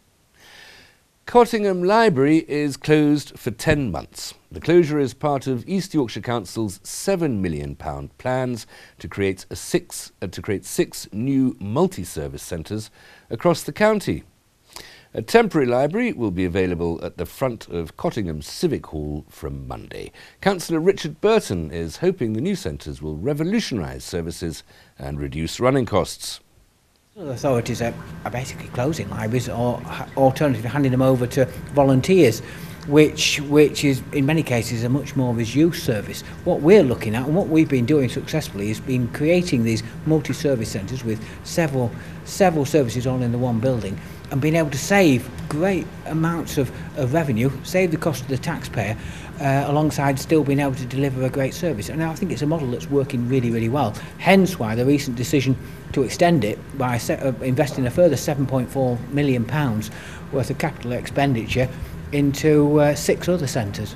Cottingham Library is closed for ten months. The closure is part of East Yorkshire Council's seven million pound plans to create, a six, uh, to create six new multi-service centres across the county. A temporary library will be available at the front of Cottingham Civic Hall from Monday. Councillor Richard Burton is hoping the new centres will revolutionise services and reduce running costs. The authorities are, are basically closing libraries or alternatively handing them over to volunteers, which which is in many cases a much more misuse service. What we're looking at and what we've been doing successfully is been creating these multi-service centres with several several services all in the one building and being able to save great amounts of, of revenue, save the cost of the taxpayer, uh, alongside still being able to deliver a great service. And I think it's a model that's working really, really well. Hence why the recent decision to extend it by set, uh, investing a further seven point four million pounds worth of capital expenditure into uh, six other centres.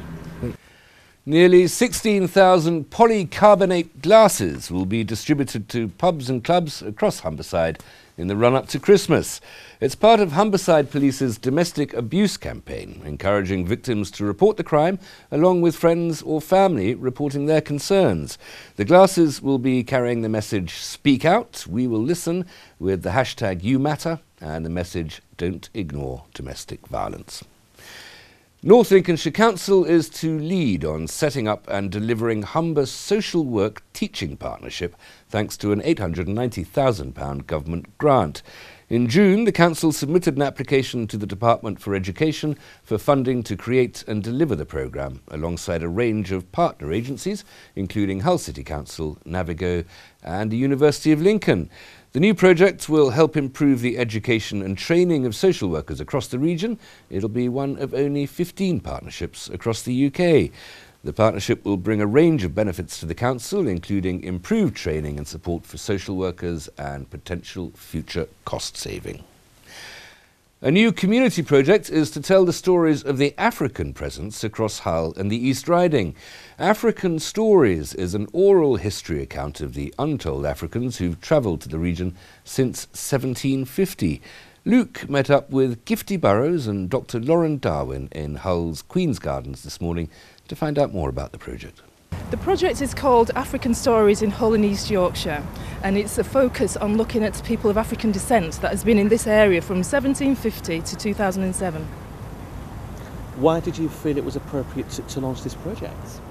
Nearly sixteen thousand polycarbonate glasses will be distributed to pubs and clubs across Humberside in the run-up to Christmas. It's part of Humberside Police's domestic abuse campaign, encouraging victims to report the crime, along with friends or family reporting their concerns. The glasses will be carrying the message, "Speak out, we will listen," with the hashtag You Matter and the message, "Don't ignore domestic violence." North Lincolnshire Council is to lead on setting up and delivering Humber Social Work Teaching Partnership thanks to an eight hundred and ninety thousand pounds government grant. In June, the Council submitted an application to the Department for Education for funding to create and deliver the programme, alongside a range of partner agencies, including Hull City Council, Navigo and the University of Lincoln. The new project will help improve the education and training of social workers across the region. It'll be one of only fifteen partnerships across the U K. The partnership will bring a range of benefits to the Council, including improved training and support for social workers and potential future cost saving. A new community project is to tell the stories of the African presence across Hull and the East Riding. African Stories is an oral history account of the untold Africans who've travelled to the region since seventeen fifty. Luke met up with Gifty Burrows and Doctor Lauren Darwin in Hull's Queen's Gardens this morning to find out more about the project. The project is called African Stories in Hull and East Yorkshire, and it's a focus on looking at people of African descent that has been in this area from seventeen fifty to two thousand seven. Why did you feel it was appropriate to, to launch this project?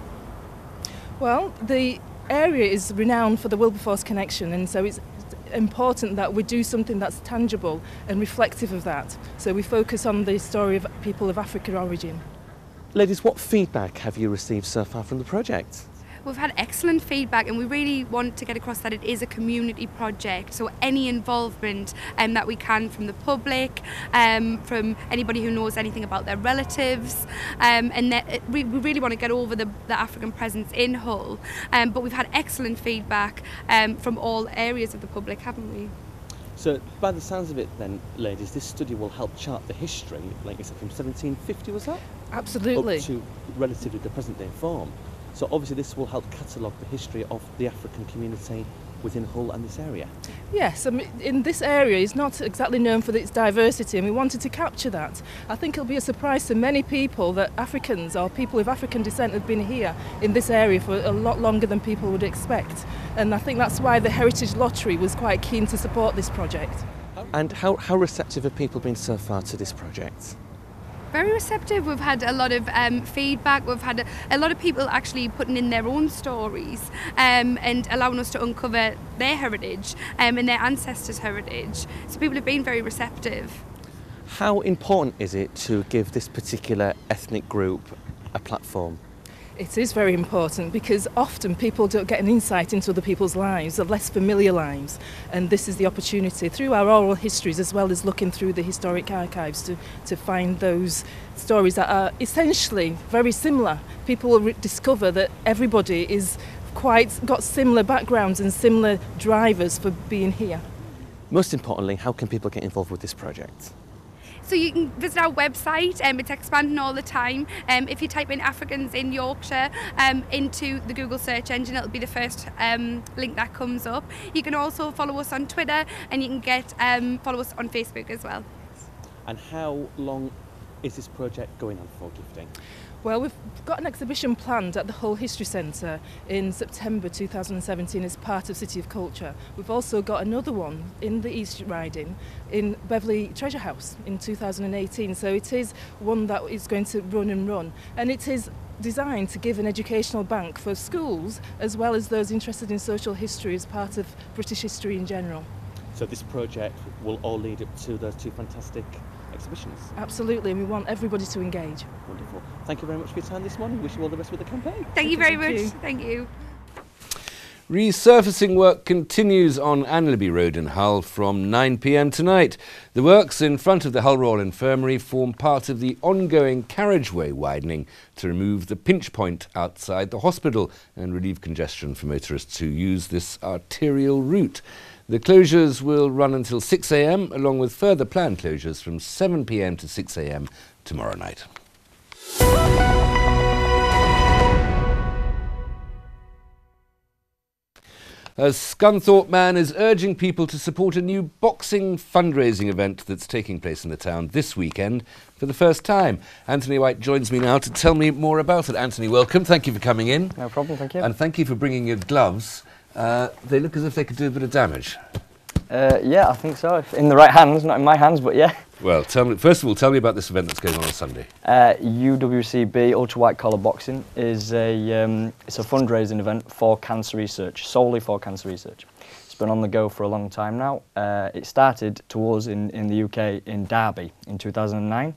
Well, the area is renowned for the Wilberforce connection, and so it's important that we do something that's tangible and reflective of that. So we focus on the story of people of African origin. Ladies, what feedback have you received so far from the project? We've had excellent feedback, and we really want to get across that it is a community project, so any involvement um, that we can from the public, um, from anybody who knows anything about their relatives, um, and that, we, we really want to get over the, the African presence in Hull, um, but we've had excellent feedback um, from all areas of the public, haven't we? So, by the sounds of it then, ladies, this study will help chart the history, like you said, from seventeen fifty, was that? Absolutely. Up to relatively the present day form. So obviously this will help catalogue the history of the African community within Hull and this area. Yes, I mean, in this area is not exactly known for its diversity, and we wanted to capture that. I think it'll be a surprise to many people that Africans or people of African descent have been here in this area for a lot longer than people would expect. And I think that's why the Heritage Lottery was quite keen to support this project. And how, how receptive have people been so far to this project? Very receptive. We've had a lot of um, feedback. We've had a, a lot of people actually putting in their own stories um, and allowing us to uncover their heritage um, and their ancestors' heritage. So people have been very receptive. How important is it to give this particular ethnic group a platform? It is very important because often people don't get an insight into other people's lives, or less familiar lives, and this is the opportunity through our oral histories as well as looking through the historic archives to, to find those stories that are essentially very similar. People will discover that everybody is quite got similar backgrounds and similar drivers for being here. Most importantly, how can people get involved with this project? So you can visit our website, um, it's expanding all the time. Um, if you type in Africans in Yorkshire um, into the Google search engine, it'll be the first um, link that comes up. You can also follow us on Twitter, and you can get um, follow us on Facebook as well. And how long is this project going on for, Gifting? Well, we've got an exhibition planned at the Hull History Centre in September two thousand seventeen as part of City of Culture. We've also got another one in the East Riding in Beverley Treasure House in two thousand eighteen. So it is one that is going to run and run. And it is designed to give an educational bank for schools as well as those interested in social history as part of British history in general. So this project will all lead up to those two fantastic exhibitions? Absolutely, and we want everybody to engage. Wonderful. Thank you very much for your time this morning. Wish you all the best with the campaign. Thank you very Thank much. you. Thank you. Resurfacing work continues on Anlaby Road in Hull from nine p m tonight. The works in front of the Hull Royal Infirmary form part of the ongoing carriageway widening to remove the pinch point outside the hospital and relieve congestion for motorists who use this arterial route. The closures will run until six a m along with further planned closures from seven p m to six a m tomorrow night. A Scunthorpe man is urging people to support a new boxing fundraising event that's taking place in the town this weekend for the first time. Anthony White joins me now to tell me more about it. Anthony, welcome. Thank you for coming in. No problem, thank you. And thank you for bringing your gloves. Uh, they look as if they could do a bit of damage. Uh, yeah, I think so. If in the right hands, not in my hands, but yeah. Well, tell me, first of all, tell me about this event that's going on on Sunday. Uh, U W C B, Ultra White Collar Boxing, is a, um, it's a fundraising event for cancer research, solely for cancer research. It's been on the go for a long time now. Uh, it started to us in, in the U K in Derby in two thousand nine,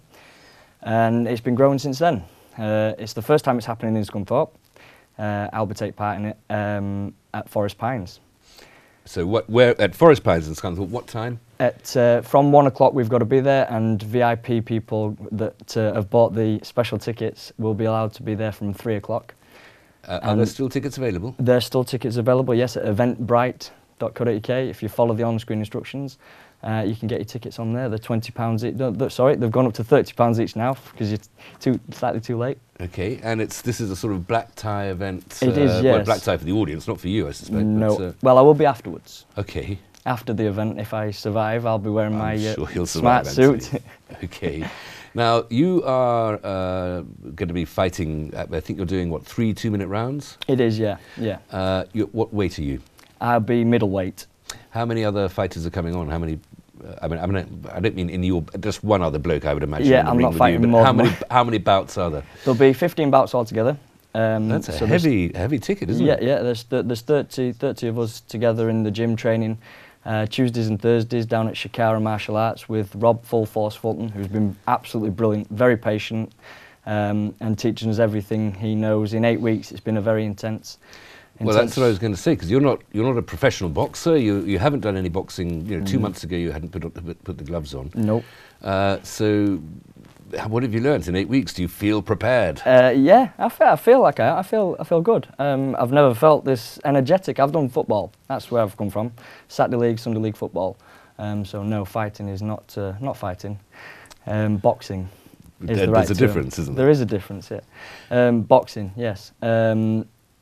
and it's been growing since then. Uh, it's the first time it's happening in Scunthorpe. Uh, I'll be take part in it um, at Forest Pines. So what? Where at Forest Pines in Scunthorpe? What time? At uh, from one o'clock we've got to be there, and V I P people that uh, have bought the special tickets will be allowed to be there from three o'clock. Uh, are there still tickets available? There's still tickets available, yes, at eventbrite dot co dot U K. If you follow the on-screen instructions, uh, you can get your tickets on there. They're twenty pounds each. No, they're, sorry, they've gone up to thirty pounds each now because you're too slightly too late. Okay, and it's this is a sort of black tie event. It uh, is, yes. Well, black tie for the audience, not for you, I suspect. No, but, uh, well, I will be afterwards. Okay. After the event, if I survive, I'll be wearing I'm my sure uh, you'll smart survive, suit. Okay. Now, you are uh, going to be fighting, uh, I think you're doing, what, three two-minute rounds? It is, yeah, yeah. Uh, you, what weight are you? I'll be middleweight. How many other fighters are coming on? How many... Uh, I mean, I mean, I don't mean in your... Just one other bloke, I would imagine. Yeah, in the I'm ring not with fighting you, but more how than many, one. how many bouts are there? There'll be fifteen bouts altogether. Um, That's a so heavy, heavy ticket, isn't yeah, it? Yeah, yeah. There's th there's thirty, thirty of us together in the gym training uh, Tuesdays and Thursdays down at Shikara Martial Arts with Rob Full Force Fulton, who's been absolutely brilliant, very patient, um, and teaching us everything he knows. In eight weeks, it's been a very intense. Well, that's what I was going to say, because you're not you're not a professional boxer. You you haven't done any boxing. You know, two Mm. months ago you hadn't put put, put the gloves on. Nope. Uh, so, what have you learnt in eight weeks? Do you feel prepared? Uh, yeah, I feel, I feel like I, I feel I feel good. Um, I've never felt this energetic. I've done football. That's where I've come from. Saturday league, Sunday league football. Um, so no, fighting is not uh, not fighting. Um, boxing is There- the right there's a term. difference, isn't there? There is a difference. Yeah. Um, boxing, yes. Um,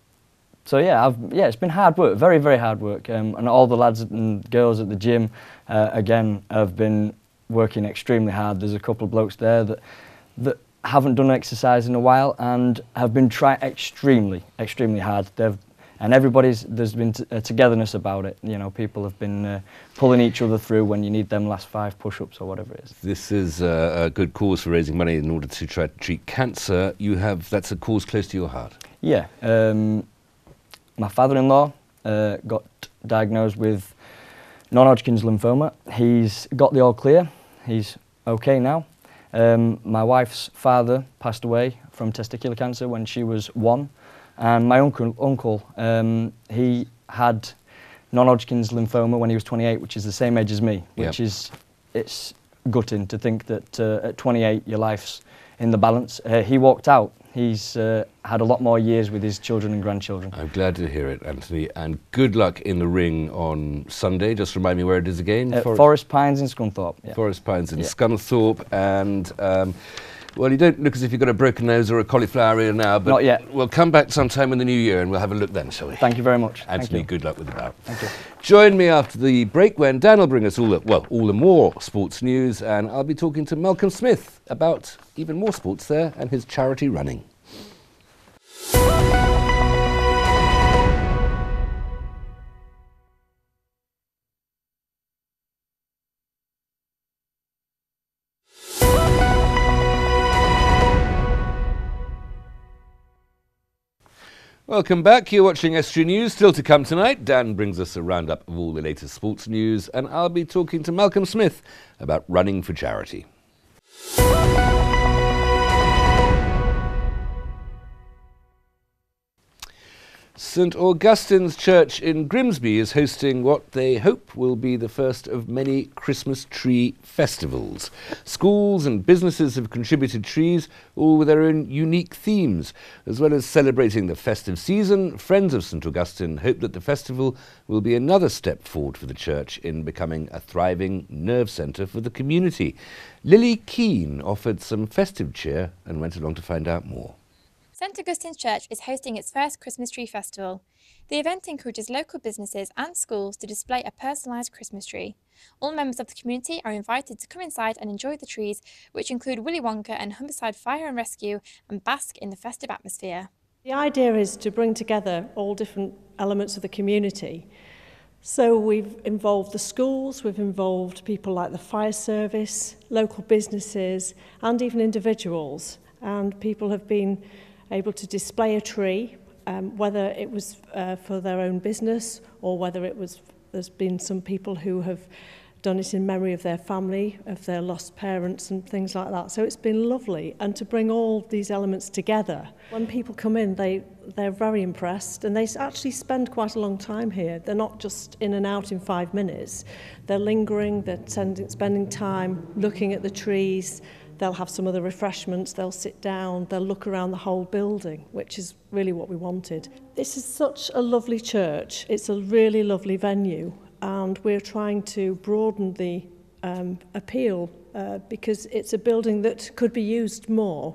so yeah, I've yeah, it's been hard work, very very hard work, um, and all the lads and girls at the gym, uh, again, have been working extremely hard. There's a couple of blokes there that that haven't done exercise in a while and have been trying extremely, extremely hard. They've and everybody's there's been t a togetherness about it. You know, people have been uh, pulling each other through when you need them last five push-ups or whatever it is. This is uh, a good cause for raising money in order to try to treat cancer. You have that's a cause close to your heart. Yeah, um, my father-in-law uh, got diagnosed with non-Hodgkin's lymphoma. He's got the all clear. He's okay now. Um, my wife's father passed away from testicular cancer when she was one, and my uncle, uncle um, he had non-Hodgkin's lymphoma when he was twenty-eight, which is the same age as me. Which Yep. is, it's gutting to think that uh, at twenty-eight your life's in the balance. Uh, he walked out. He's uh, had a lot more years with his children and grandchildren. I'm glad to hear it, Anthony, and good luck in the ring on Sunday. Just remind me where it is again. Uh, Forest, Forest Pines in Scunthorpe. Yeah. Forest Pines in yeah. Scunthorpe, and um, well, you don't look as if you've got a broken nose or a cauliflower ear now, but not yet. We'll come back sometime in the new year and we'll have a look then, shall we? Thank you very much. Anthony, good luck with the bout. Thank you. Join me after the break when Dan will bring us all the, well, all the more sports news, and I'll be talking to Malcolm Smith about even more sports there and his charity running. Welcome back. You're watching Estuary News. Still to come tonight, Dan brings us a roundup of all the latest sports news, and I'll be talking to Malcolm Smith about running for charity. St Augustine's Church in Grimsby is hosting what they hope will be the first of many Christmas tree festivals. Schools and businesses have contributed trees, all with their own unique themes. As well as celebrating the festive season, Friends of St Augustine hope that the festival will be another step forward for the church in becoming a thriving nerve centre for the community. Lily Keane offered some festive cheer and went along to find out more. St Augustine's Church is hosting its first Christmas tree festival. The event encourages local businesses and schools to display a personalised Christmas tree. All members of the community are invited to come inside and enjoy the trees, which include Willy Wonka and Humberside Fire and Rescue, and bask in the festive atmosphere. The idea is to bring together all different elements of the community. So we've involved the schools, we've involved people like the fire service, local businesses, and even individuals. And people have been able to display a tree, um, whether it was uh, for their own business or whether it was, there's been some people who have done it in memory of their family, of their lost parents and things like that. So it's been lovely, and to bring all these elements together. When people come in, they, they're very impressed, and they actually spend quite a long time here. They're not just in and out in five minutes. They're lingering, they're sending, spending time looking at the trees. They'll have some of the refreshments, they'll sit down, they'll look around the whole building, which is really what we wanted. This is such a lovely church. It's a really lovely venue, and we're trying to broaden the um, appeal uh, because it's a building that could be used more.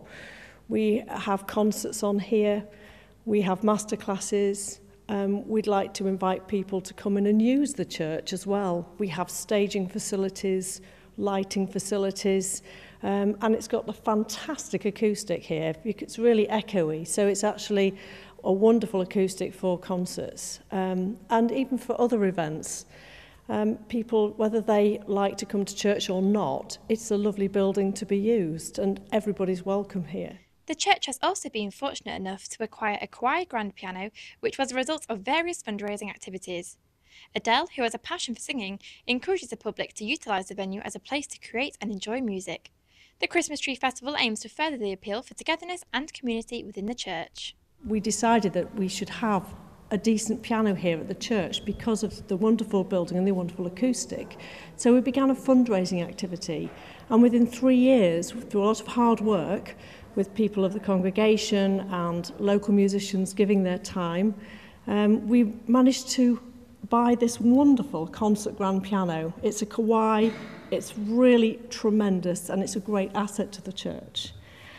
We have concerts on here, we have masterclasses. Um, we'd like to invite people to come in and use the church as well. We have staging facilities, lighting facilities, Um, and it's got the fantastic acoustic here. It's really echoey, so it's actually a wonderful acoustic for concerts um, and even for other events. Um, people, whether they like to come to church or not, it's a lovely building to be used, and everybody's welcome here. The church has also been fortunate enough to acquire a choir grand piano, which was a result of various fundraising activities. Adele, who has a passion for singing, encourages the public to utilise the venue as a place to create and enjoy music. The Christmas Tree Festival aims to further the appeal for togetherness and community within the church. We decided that we should have a decent piano here at the church because of the wonderful building and the wonderful acoustic. So we began a fundraising activity, and within three years, through a lot of hard work with people of the congregation and local musicians giving their time, um, we managed to buy this wonderful concert grand piano. It's a Kawai, it's really tremendous, and it's a great asset to the church.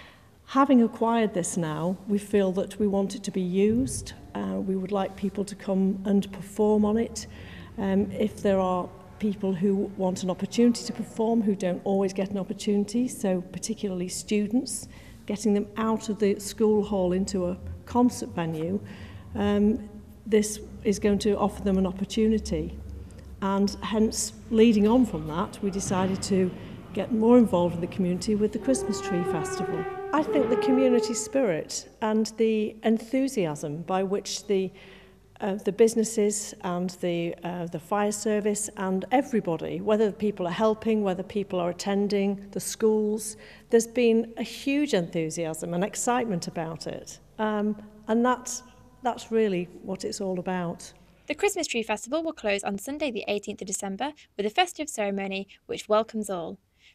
Having acquired this now, we feel that we want it to be used. Uh, we would like people to come and perform on it. Um, if there are people who want an opportunity to perform, who don't always get an opportunity, so particularly students, getting them out of the school hall into a concert venue, um, this is going to offer them an opportunity. And hence, leading on from that, we decided to get more involved in the community with the Christmas Tree Festival. I think the community spirit and the enthusiasm by which the uh, the businesses and the uh, the fire service and everybody, whether people are helping, whether people are attending, the schools, there's been a huge enthusiasm and excitement about it, um, and that's that's really what it's all about. The Christmas Tree Festival will close on Sunday the eighteenth of December with a festive ceremony which welcomes all.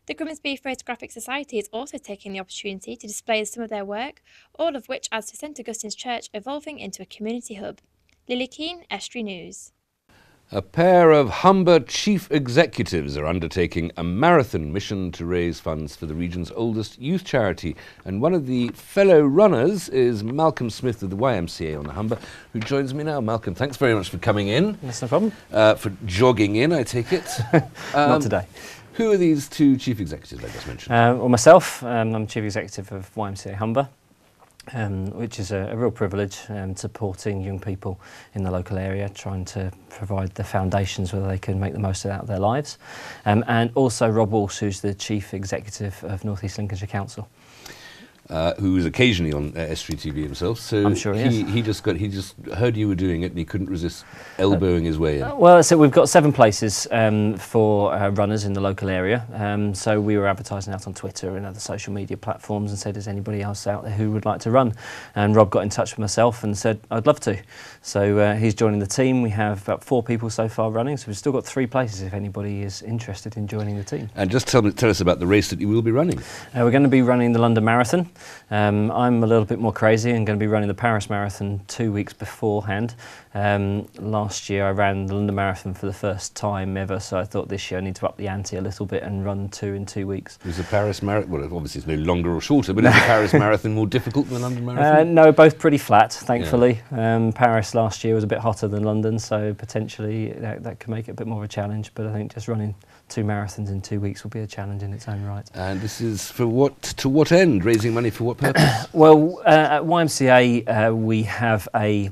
The Grimsby Photographic Society is also taking the opportunity to display some of their work, all of which adds to St Augustine's Church evolving into a community hub. Lily Keane, Estuary News. A pair of Humber chief executives are undertaking a marathon mission to raise funds for the region's oldest youth charity. And one of the fellow runners is Malcolm Smith of the Y M C A on the Humber, who joins me now. Malcolm, thanks very much for coming in. That's no problem. Uh, for jogging in, I take it. um, Not today. Who are these two chief executives I just mentioned? Uh, well, myself, um, I'm chief executive of Y M C A Humber. Um, which is a, a real privilege, um, supporting young people in the local area, trying to provide the foundations where they can make the most out of their lives. Um, and also Rob Walsh, who's the Chief Executive of North East Lincolnshire Council. Uh, who is occasionally on uh, Estuary T V himself, so I'm sure he, he, is. he just got he just heard you were doing it and he couldn't resist elbowing uh, his way in. Uh, well, so we've got seven places um, for uh, runners in the local area. Um, so we were advertising out on Twitter and other social media platforms and said, "Is anybody else out there who would like to run?" And Rob got in touch with myself and said, "I'd love to." So uh, he's joining the team. We have about four people so far running, so we've still got three places if anybody is interested in joining the team. And just tell me, tell us about the race that you will be running. Uh, we're going to be running the London Marathon. Um, I'm a little bit more crazy and going to be running the Paris Marathon two weeks beforehand. Um, last year I ran the London Marathon for the first time ever, so I thought this year I need to up the ante a little bit and run two in two weeks. Is the Paris Marathon, well obviously it's no longer or shorter, but is the Paris Marathon more difficult than the London Marathon? Uh, no, both pretty flat, thankfully. Yeah. Um, Paris last year was a bit hotter than London, so potentially that, that could make it a bit more of a challenge, but I think just running two marathons in two weeks will be a challenge in its own right. And this is for what, to what end? Raising money for what purpose? Well, uh, at Y M C A uh, we have a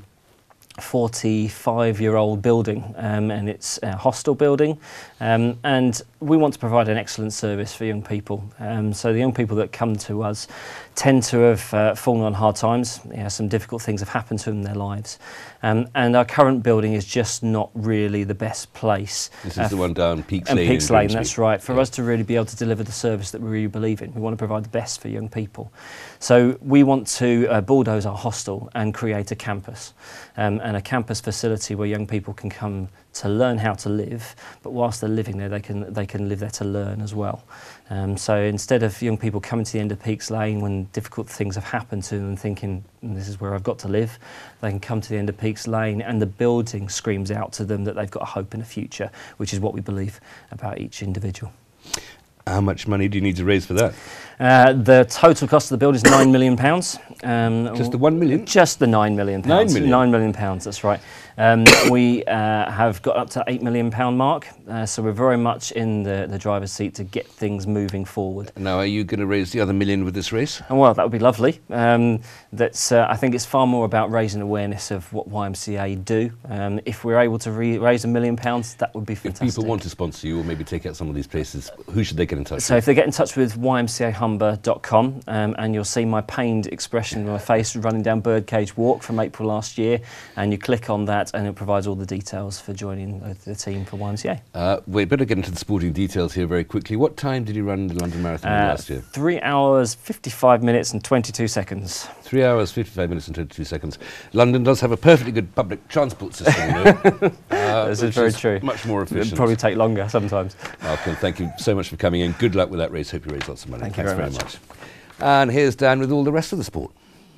forty-five year old building, um, and it's a hostel building, um, and we want to provide an excellent service for young people. Um, so the young people that come to us tend to have uh, fallen on hard times. You know, some difficult things have happened to them in their lives, um, and our current building is just not really the best place. This is uh, the one down Peaks and Lane. Peaks Lane, that's right. For yeah. us to really be able to deliver the service that we really believe in, we want to provide the best for young people. So we want to uh, bulldoze our hostel and create a campus, um, and a campus facility where young people can come to learn how to live, but whilst they're living there, they can they can live there to learn as well. Um, so instead of young people coming to the end of Peaks Lane when difficult things have happened to them and thinking, this is where I've got to live, they can come to the end of Peaks Lane and the building screams out to them that they've got a hope in a future, which is what we believe about each individual. How much money do you need to raise for that? Uh, the total cost of the build is nine million pounds. Um, just the one million? Just the nine million pounds. Nine million? Nine million pounds, that's right. Um, we uh, have got up to eight million pound mark, uh, so we're very much in the, the driver's seat to get things moving forward. Now, are you going to raise the other million with this race? Oh, well, that would be lovely. Um, that's, uh, I think it's far more about raising awareness of what Y M C A do. Um, if we're able to re raise a million pounds, that would be fantastic. If people want to sponsor you or maybe take out some of these places, who should they get in touch so with? If they get in touch with y m c a humber dot com, um, and you'll see my pained expression on my face running down Birdcage Walk from April last year, and you click on that and it provides all the details for joining uh, the team for Y M C A. Uh, we better get into the sporting details here very quickly. What time did you run the London Marathon uh, last year? Three hours, fifty-five minutes and twenty-two seconds. Three hours, fifty-five minutes and twenty-two seconds. London does have a perfectly good public transport system, you know. uh, This is very is true. Much more efficient. It'll probably take longer sometimes. Malcolm, thank you so much for coming in. Good luck with that race. Hope you raise lots of money. Thank Thanks you very, very much. much. And here's Dan with all the rest of the sport.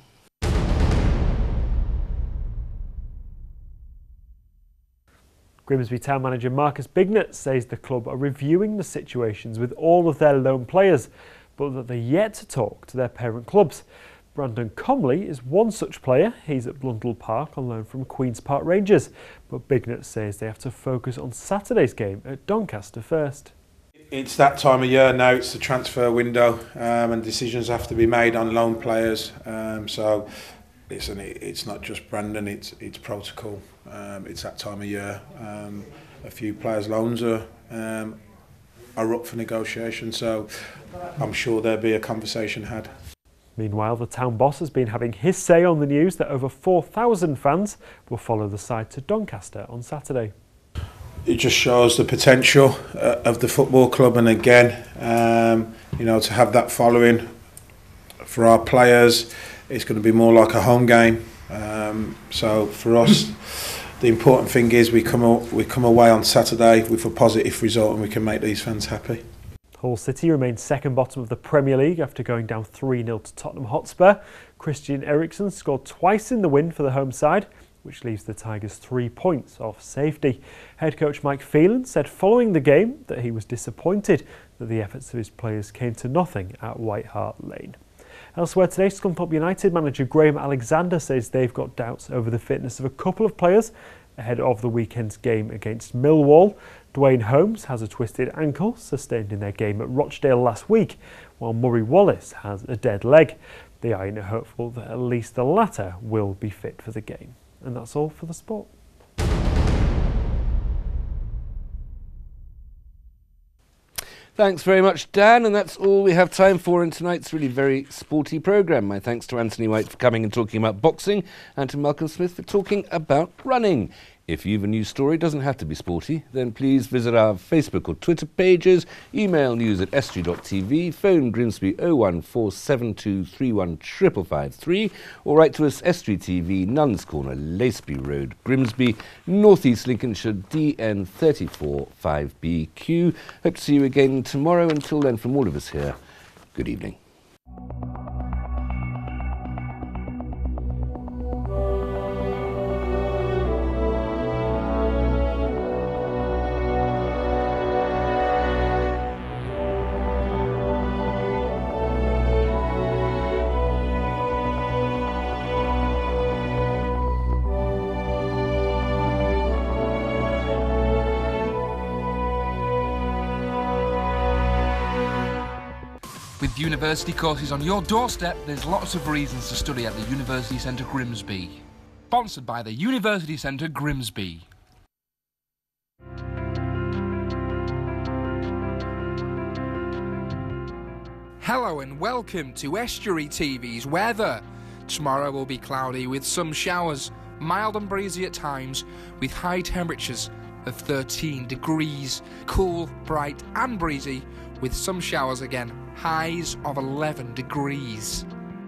Grimsby Town manager Marcus Bignett says the club are reviewing the situations with all of their loan players, but that they're yet to talk to their parent clubs. Brandon Comley is one such player. He's at Blundell Park on loan from Queen's Park Rangers, but Bignett says they have to focus on Saturday's game at Doncaster first. It's that time of year now, it's the transfer window, um, and decisions have to be made on loan players. Um, so, listen, it, it's not just Brandon, it's, it's protocol. Um, it's that time of year. Um, a few players' loans are, um, are up for negotiation, so I'm sure there'll be a conversation had. Meanwhile, the town boss has been having his say on the news that over four thousand fans will follow the side to Doncaster on Saturday. It just shows the potential uh, of the football club, and again, um, you know, to have that following for our players, it's going to be more like a home game. Um, so for us, the important thing is we come we come away on Saturday with a positive result and we can make these fans happy. Hull City remained second bottom of the Premier League after going down three nil to Tottenham Hotspur. Christian Eriksen scored twice in the win for the home side, which leaves the Tigers three points off safety. Head coach Mike Phelan said following the game that he was disappointed that the efforts of his players came to nothing at White Hart Lane. Elsewhere today, Scunthorpe United manager Graham Alexander says they've got doubts over the fitness of a couple of players ahead of the weekend's game against Millwall. Dwayne Holmes has a twisted ankle sustained in their game at Rochdale last week, while Murray Wallace has a dead leg. They are hopeful that at least the latter will be fit for the game. And that's all for the sport. Thanks very much, Dan, and that's all we have time for in tonight's really very sporty programme. My thanks to Anthony White for coming and talking about boxing, and to Malcolm Smith for talking about running. If you've a news story, it doesn't have to be sporty, then please visit our Facebook or Twitter pages, email news at estuary dot t v, phone Grimsby oh one four seven two three one five five five three, or write to us Estuary T V, Nuns Corner, Laceby Road, Grimsby, North East Lincolnshire, D N three four five B Q. Hope to see you again tomorrow. Until then, from all of us here, good evening. With university courses on your doorstep, there's lots of reasons to study at the University Centre Grimsby. Sponsored by the University Centre Grimsby. Hello and welcome to Estuary T V's weather. Tomorrow will be cloudy with some showers, mild and breezy at times, with high temperatures of thirteen degrees. Cool, bright and breezy, with some showers again, highs of eleven degrees.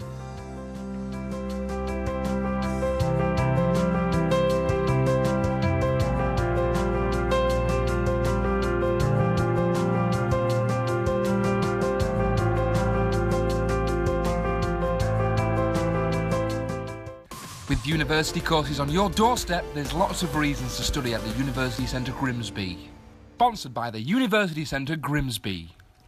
With university courses on your doorstep, there's lots of reasons to study at the University Centre Grimsby. Sponsored by the University Centre Grimsby.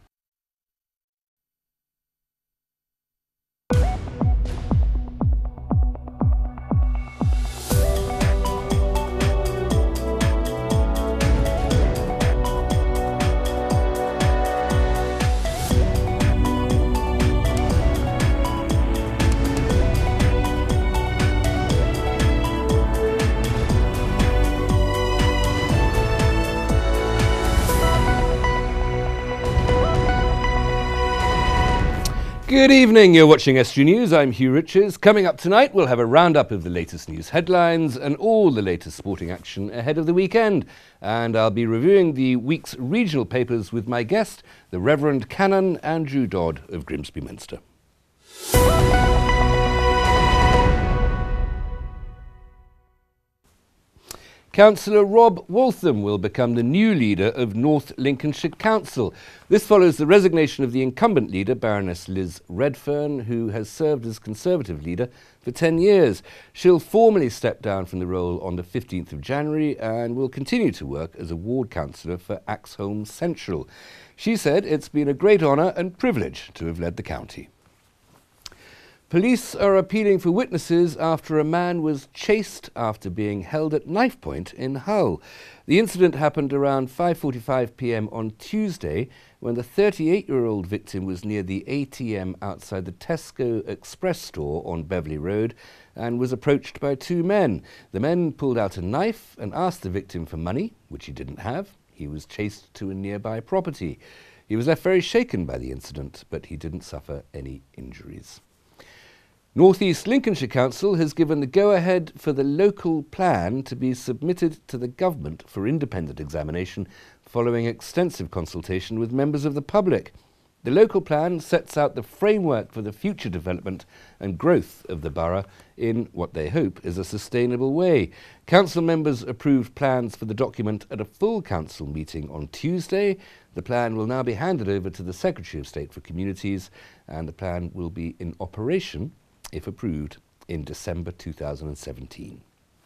Good evening, you're watching Estuary News, I'm Hugh Richards. Coming up tonight, we'll have a roundup of the latest news headlines and all the latest sporting action ahead of the weekend. And I'll be reviewing the week's regional papers with my guest, the Reverend Canon Andrew Dodd of Grimsby Minster. Councillor Rob Waltham will become the new leader of North Lincolnshire Council. This follows the resignation of the incumbent leader, Baroness Liz Redfern, who has served as Conservative leader for ten years. She'll formally step down from the role on the fifteenth of January and will continue to work as a ward councillor for Axholme Central. She said it's been a great honour and privilege to have led the county. Police are appealing for witnesses after a man was chased after being held at knife point in Hull. The incident happened around five forty-five p m on Tuesday when the thirty-eight-year-old victim was near the A T M outside the Tesco Express store on Beverley Road and was approached by two men. The men pulled out a knife and asked the victim for money, which he didn't have. He was chased to a nearby property. He was left very shaken by the incident, but he didn't suffer any injuries. North East Lincolnshire Council has given the go-ahead for the local plan to be submitted to the government for independent examination following extensive consultation with members of the public. The local plan sets out the framework for the future development and growth of the borough in what they hope is a sustainable way. Council members approved plans for the document at a full council meeting on Tuesday. The plan will now be handed over to the Secretary of State for Communities, and the plan will be in operation, if approved, in December two thousand seventeen.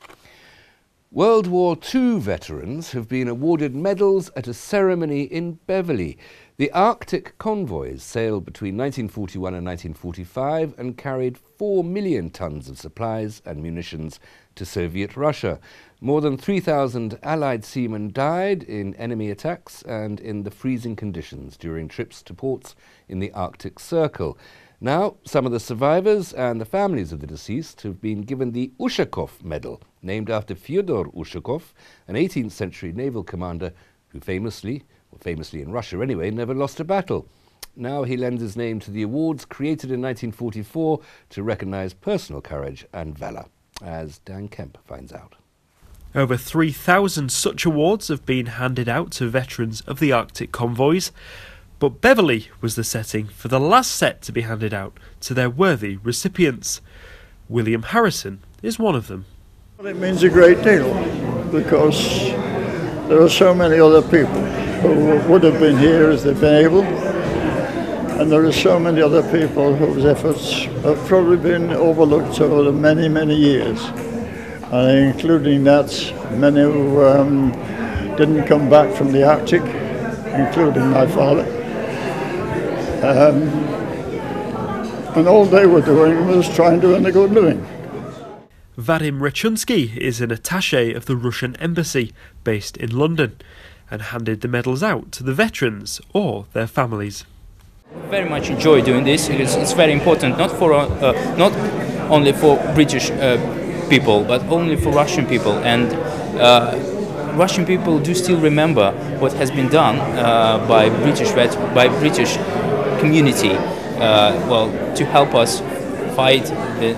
World War Two veterans have been awarded medals at a ceremony in Beverley. The Arctic convoys sailed between nineteen forty-one and nineteen forty-five and carried four million tons of supplies and munitions to Soviet Russia. More than three thousand Allied seamen died in enemy attacks and in the freezing conditions during trips to ports in the Arctic Circle. Now, some of the survivors and the families of the deceased have been given the Ushakov Medal, named after Fyodor Ushakov, an eighteenth century naval commander who famously, or famously in Russia anyway, never lost a battle. Now he lends his name to the awards created in nineteen forty-four to recognise personal courage and valour, as Dan Kemp finds out. Over three thousand such awards have been handed out to veterans of the Arctic convoys. But Beverley was the setting for the last set to be handed out to their worthy recipients. William Harrison is one of them. Well, it means a great deal because there are so many other people who would have been here if they'd been able, and there are so many other people whose efforts have probably been overlooked over the many, many years, and including that many who um, didn't come back from the Arctic, including my father. Um, and all they were doing was trying to earn a good living. Vadim Rechunsky is an attaché of the Russian embassy based in London and handed the medals out to the veterans or their families. Very much enjoy doing this because it's very important, not for uh, uh, not only for British uh, people, but only for Russian people. And uh, Russian people do still remember what has been done uh, by British vet by British community, uh, well, to help us fight the,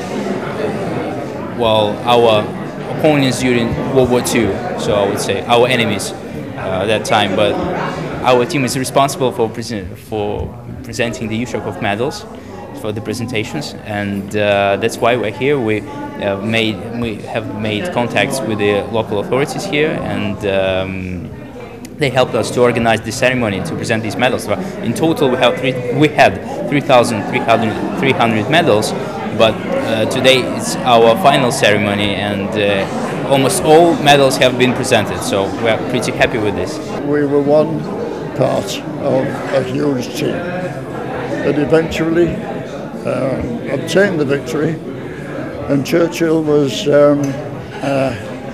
well, our opponents during World War Two. So I would say our enemies uh, at that time. But our team is responsible for present, for presenting the Ushakov medals for the presentations, and uh, that's why we're here. We uh, made we have made contacts with the local authorities here, and um, they helped us to organize the ceremony to present these medals. So in total, we have three, we had three thousand three hundred medals, but uh, today it's our final ceremony, and uh, almost all medals have been presented. So we are pretty happy with this. We were one part of a huge team that eventually uh, obtained the victory, and Churchill was um, uh,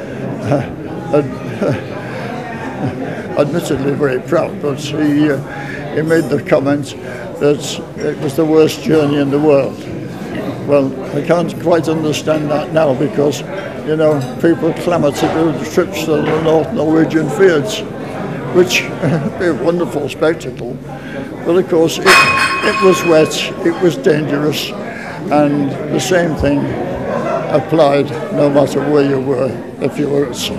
uh, admittedly very proud, but he, uh, he made the comment that it was the worst journey in the world. Well, I can't quite understand that now because, you know, people clamour to do the trips to the North Norwegian fields, which would be a wonderful spectacle. But of course, it, it was wet, it was dangerous, and the same thing applied no matter where you were, if you were at sea.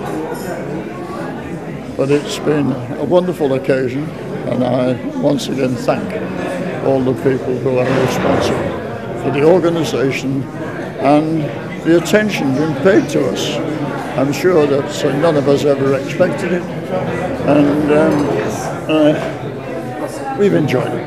But it's been a wonderful occasion, and I once again thank all the people who are responsible for the organisation and the attention being paid to us. I'm sure that uh, none of us ever expected it, and um, uh, we've enjoyed it.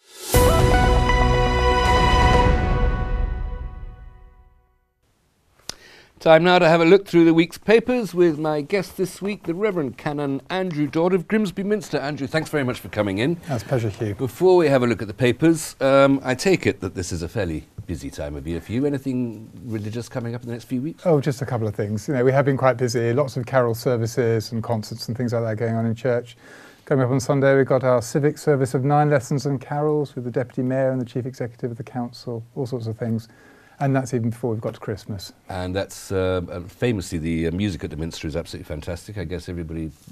Time now to have a look through the week's papers with my guest this week, the Reverend Canon Andrew Dodd of Grimsby Minster. Andrew, thanks very much for coming in. That's a pleasure, Hugh. Before we have a look at the papers, um, I take it that this is a fairly busy time of year for you. Anything religious coming up in the next few weeks? Oh, just a couple of things. You know, we have been quite busy. Lots of carol services and concerts and things like that going on in church. Coming up on Sunday, we've got our civic service of nine lessons and carols with the Deputy Mayor and the Chief Executive of the Council, all sorts of things. And that's even before we've got to Christmas. And that's uh, famously the uh, music at the Minster is absolutely fantastic. I guess everybody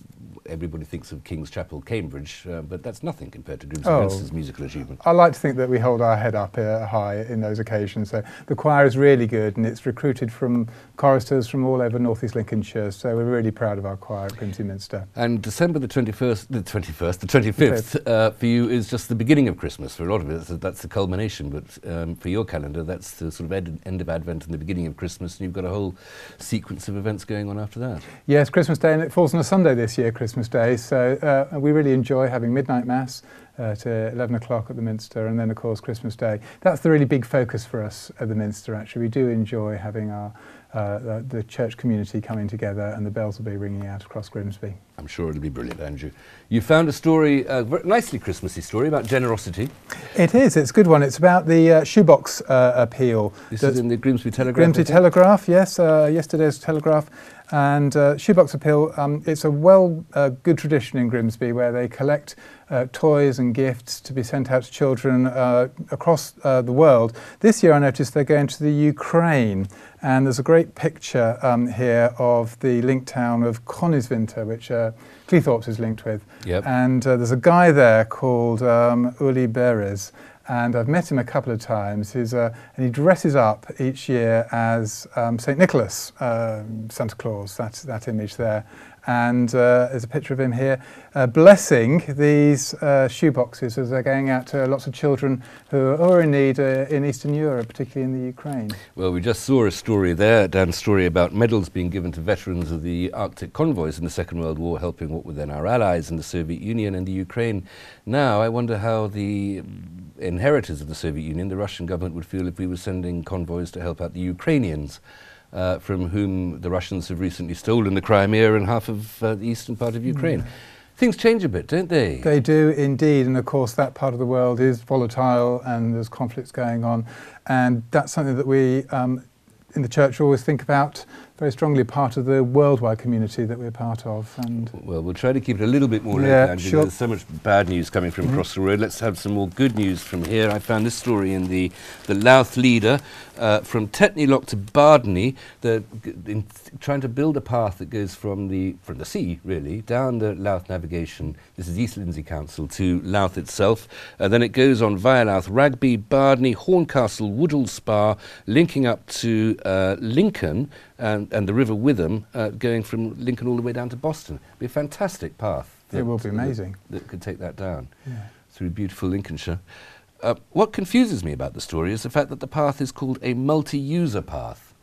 everybody thinks of King's Chapel, Cambridge, uh, but that's nothing compared to Grimsby Oh. Minster's musical achievement. I like to think that we hold our head up uh, high in those occasions. So the choir is really good, and it's recruited from choristers from all over North East Lincolnshire. So we're really proud of our choir at Grimsby Minster. And December the twenty-first, the twenty-first, the twenty-fifth uh, for you is just the beginning of Christmas. For a lot of it, that's the culmination. But um, for your calendar, that's the sort of ed end of Advent and the beginning of Christmas, and you've got a whole sequence of events going on after that. Yes, Christmas Day, and it falls on a Sunday this year, Christmas Day. So uh, we really enjoy having midnight mass uh, to eleven o'clock at the Minster, and then of course Christmas Day. That's the really big focus for us at the Minster. Actually, we do enjoy having our uh, the, the church community coming together, and the bells will be ringing out across Grimsby. I'm sure it'll be brilliant, Andrew. You found a story, a very nicely Christmassy story about generosity. It is. It's a good one. It's about the uh, shoebox uh, appeal. This is in the Grimsby Telegraph. Grimsby Telegraph, yes, uh, yesterday's Telegraph. And uh, shoebox appeal, um, it's a well, uh, good tradition in Grimsby where they collect uh, toys and gifts to be sent out to children uh, across uh, the world. This year I noticed they're going to the Ukraine, and there's a great picture um, here of the link town of Conisvinter, which uh, Cleethorpes is linked with. Yep. And uh, there's a guy there called um, Uli Beres, and I've met him a couple of times. He's, uh, and he dresses up each year as um, Saint Nicholas, uh, Santa Claus, that's that image there. And uh, there's a picture of him here uh, blessing these uh, shoeboxes as they're going out to lots of children who are in need uh, in Eastern Europe, particularly in the Ukraine. Well, we just saw a story there, Dan's story about medals being given to veterans of the Arctic convoys in the Second World War, helping what were then our allies in the Soviet Union and the Ukraine. Now, I wonder how the inheritors of the Soviet Union, the Russian government, would feel if we were sending convoys to help out the Ukrainians. Uh, from whom the Russians have recently stolen the Crimea and half of uh, the eastern part of Ukraine. Mm. Things change a bit, don't they? They do indeed, and of course that part of the world is volatile and there's conflicts going on, and that's something that we um, in the church always think about very strongly, part of the worldwide community that we're part of. And well, we'll try to keep it a little bit more yeah, local, Andrew. sure. There's so much bad news coming from mm-hmm. across the road. Let's have some more good news from here. I found this story in the, the Louth Leader, uh, from Tetney Lock to Bardney. They're in trying to build a path that goes from the, from the sea, really, down the Louth Navigation. This is East Lindsey Council, to Louth itself. Uh, then it goes on via Louth, Rugby, Bardney, Horncastle, Woodall Spa, linking up to uh, Lincoln, And, and the River Witham, uh, going from Lincoln all the way down to Boston. It'd be a fantastic path. It will be amazing. That, that could take that down yeah. through beautiful Lincolnshire. Uh, what confuses me about the story is the fact that the path is called a multi-user path.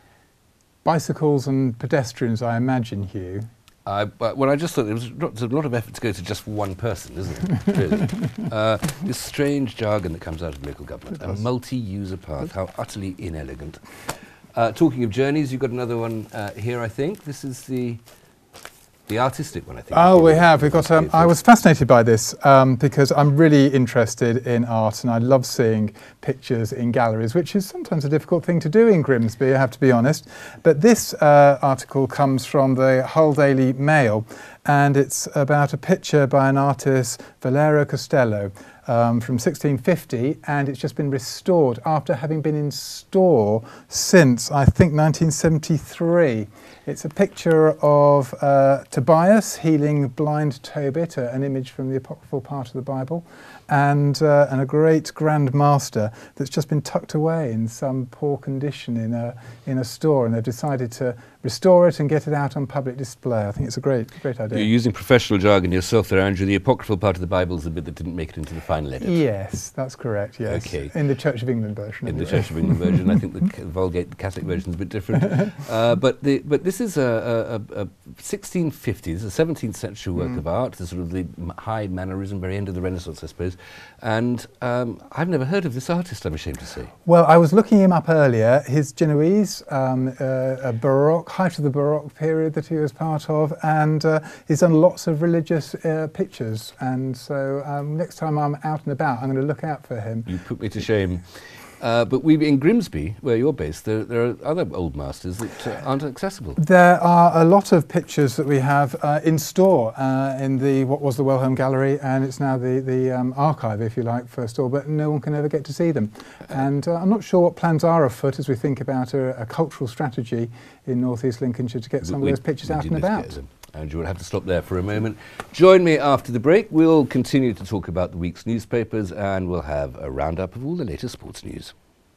Bicycles and pedestrians, I imagine, Hugh. Uh, but well, I just thought it was not, a lot of effort to go to just one person, isn't it? Really, uh, this strange jargon that comes out of local government. A multi-user path. How utterly inelegant. Uh, talking of journeys, you've got another one uh, here, I think. This is the the artistic one, I think. Oh, we have. We've got. Um, I was fascinated by this um, because I'm really interested in art, and I love seeing pictures in galleries, which is sometimes a difficult thing to do in Grimsby, I have to be honest. But this uh, article comes from the Hull Daily Mail, and it's about a picture by an artist, Valerio Costello, Um, from sixteen fifty, and it's just been restored after having been in store since, I think, nineteen seventy-three. It's a picture of uh, Tobias healing blind Tobit, uh, an image from the apocryphal part of the Bible, and, uh, and a great Grand Master that's just been tucked away in some poor condition in a, in a store, and they've decided to restore it and get it out on public display. I think it's a great, great idea. You're using professional jargon yourself there, Andrew. The apocryphal part of the Bible is the bit that didn't make it into the final edit. Yes, that's correct, yes. Okay. In the Church of England version. In the Church of England version. I think the Vulgate, the Catholic version is a bit different. uh, but, the, but this is a, a, a sixteen fifties, a seventeenth century work mm. of art, the sort of the high mannerism, very end of the Renaissance, I suppose. And um, I've never heard of this artist, I'm ashamed to say. Well, I was looking him up earlier. He's Genoese, um, uh, a Baroque, height of the Baroque period that he was part of, and uh, he's done lots of religious uh, pictures. And so um, next time I'm out and about, I'm going to look out for him. You put me to shame. Uh, but we in Grimsby, where you're based, there, there are other old masters that uh, aren't accessible. There are a lot of pictures that we have uh, in store uh, in the what was the Wellhome Gallery, and it's now the the um, archive, if you like, for a store. But no one can ever get to see them. And uh, I'm not sure what plans are afoot as we think about a, a cultural strategy in North East Lincolnshire to get some we, of those pictures we out and about. Andrew, we'll have to stop there for a moment. Join me after the break. We'll continue to talk about the week's newspapers and we'll have a roundup of all the latest sports news.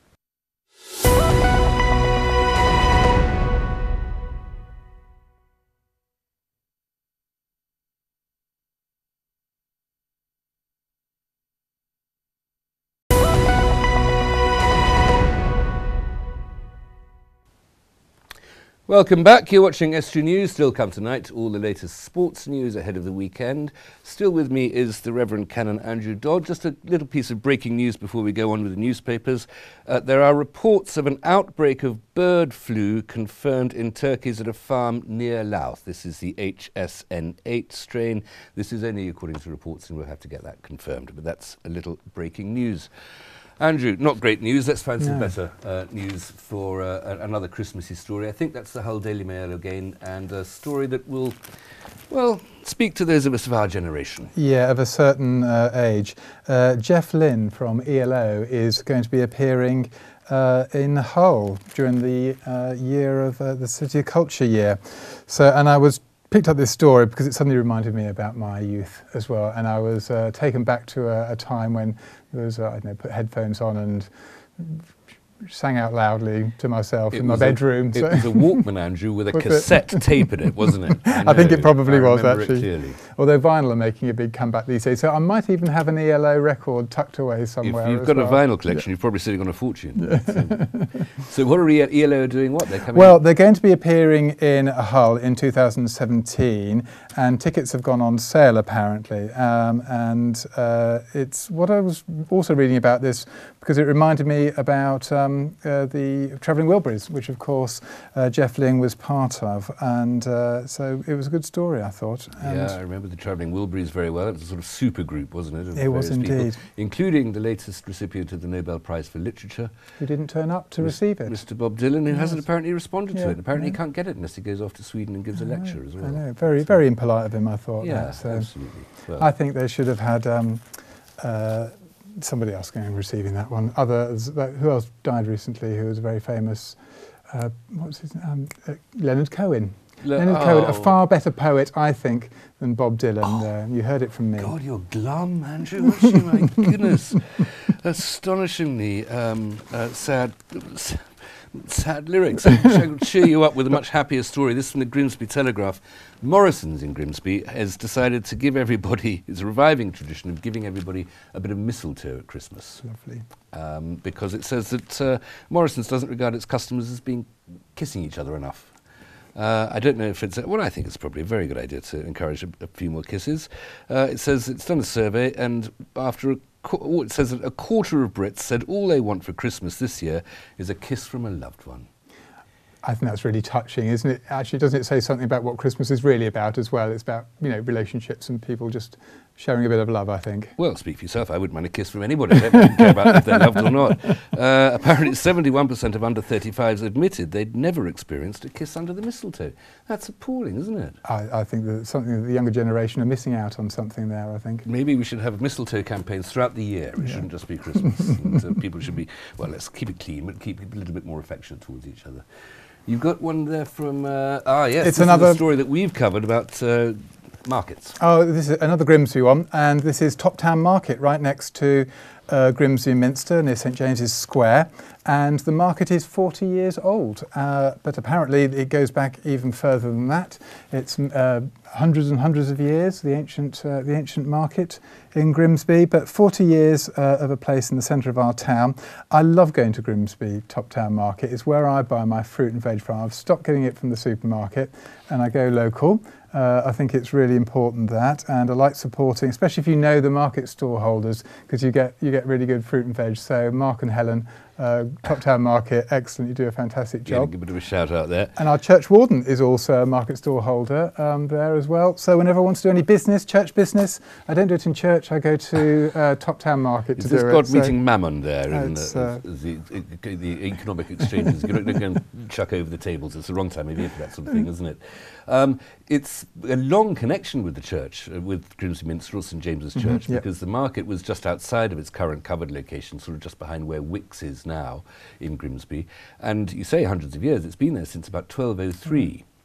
Welcome back. You're watching Estuary News. Still come tonight. All the latest sports news ahead of the weekend. Still with me is the Reverend Canon Andrew Dodd. Just a little piece of breaking news before we go on with the newspapers. Uh, there are reports of an outbreak of bird flu confirmed in turkeys at a farm near Louth. This is the H S N eight strain. This is only according to reports, and we'll have to get that confirmed. But that's a little breaking news. Andrew, not great news. Let's find some No. better uh, news for uh, another Christmassy story. I think that's the Hull Daily Mail again, and a story that will, well, speak to those of us of our generation. Yeah, of a certain uh, age. Uh, Jeff Lynn from E L O is going to be appearing uh, in Hull during the uh, year of uh, the City of Culture year. So, and I was picked up this story because it suddenly reminded me about my youth as well, and I was uh, taken back to a, a time when there was, uh, I don't know, put headphones on and sang out loudly to myself It in my was a- bedroom. It so- was a Walkman, Andrew, with a Was it? cassette tape in it, wasn't it? I, think it know. probably I was remember it actually. clearly. Although vinyl are making a big comeback these days, so I might even have an E L O record tucked away somewhere. If you've as got well. a vinyl collection, you're probably sitting on a fortune. so, so what are E L O doing? What they're coming? Well, they're going to be appearing in Hull in two thousand seventeen, and tickets have gone on sale apparently. Um, and uh, it's what I was also reading about this because it reminded me about um, uh, the Travelling Wilburys, which of course uh, Jeff Lynn was part of, and uh, so it was a good story, I thought. And yeah, I remember the Travelling Wilburys very well. It was a sort of super group, wasn't it? of It was various people, indeed. including the latest recipient of the Nobel Prize for Literature, who didn't turn up to Mis- receive it. Mister Bob Dylan, who Yes. hasn't apparently responded to Yeah, it. Apparently yeah. he can't get it unless he goes off to Sweden and gives a lecture as well. I know, very, very impolite of him, I thought. Yeah, that, so absolutely. Well- I think they should have had um, uh, somebody else going and receiving that one. Others, like, who else died recently? Who was a very famous? Uh, what's his name? Um, uh, Leonard Cohen. Le- Leonard Cohen, a oh. far better poet, I think, than Bob Dylan. Uh, you heard it from me. God, you're glum, Andrew, aren't you? My goodness. Astonishingly um, uh, sad, sad lyrics. I will cheer you up with a much happier story. This is from the Grimsby Telegraph. Morrison's in Grimsby has decided to give everybody, it's a reviving tradition of giving everybody a bit of mistletoe at Christmas. Lovely. Um, because it says that uh, Morrison's doesn't regard its customers as being kissing each other enough. Uh, I don't know if it's, a, well, I think it's probably a very good idea to encourage a, a few more kisses. Uh, it says it's done a survey, and after a, qu- oh, it says that a quarter of Brits said all they want for Christmas this year is a kiss from a loved one. I think that's really touching, isn't it? Actually, doesn't it say something about what Christmas is really about as well? It's about, you know, relationships and people just sharing a bit of love, I think. Well, speak for yourself. I wouldn't mind a kiss from anybody. I don't care about if they're loved or not. Uh, apparently, seventy-one percent of under thirty-fives admitted they'd never experienced a kiss under the mistletoe. That's appalling, isn't it? I, I think that something that the younger generation are missing out on something there, I think. Maybe we should have mistletoe campaigns throughout the year. It Yeah. shouldn't just be Christmas. and, uh, people should be, well, let's keep it clean, but keep it a little bit more affectionate towards each other. You've got one there from, uh, ah, yes, It's this another is a story that we've covered about uh, markets. Oh, this is another Grimsby one, and this is Top Town Market, right next to uh, Grimsby Minster near St James's Square, and the market is forty years old, uh, but apparently it goes back even further than that. It's uh, hundreds and hundreds of years, the ancient, uh, the ancient market in Grimsby, but forty years uh, of a place in the centre of our town. I love going to Grimsby Top Town Market. It's where I buy my fruit and veg from. I've stopped getting it from the supermarket and I go local. Uh, I think it's really important that, and I like supporting, especially if you know the market stall holders, because you get you get really good fruit and veg. So Mark and Helen, uh, Top Town Market, excellent. You do a fantastic Yeah, job. give a bit of a shout out there. And our church warden is also a market stall holder um, there as well. So whenever I want to do any business, church business, I don't do it in church. I go to uh, Top Town Market Is to this do God it. So meeting Mammon there in it's, uh, uh, the, the, the economic exchanges? You're not going to chuck over the tables. It's the wrong time of year for that sort of thing, isn't it? Um, it's a long connection with the church, uh, with Grimsby Minster or St James's Mhm, Church, yep. because the market was just outside of its current covered location, sort of just behind where Wicks is now in Grimsby. And you say hundreds of years, it's been there since about twelve oh three.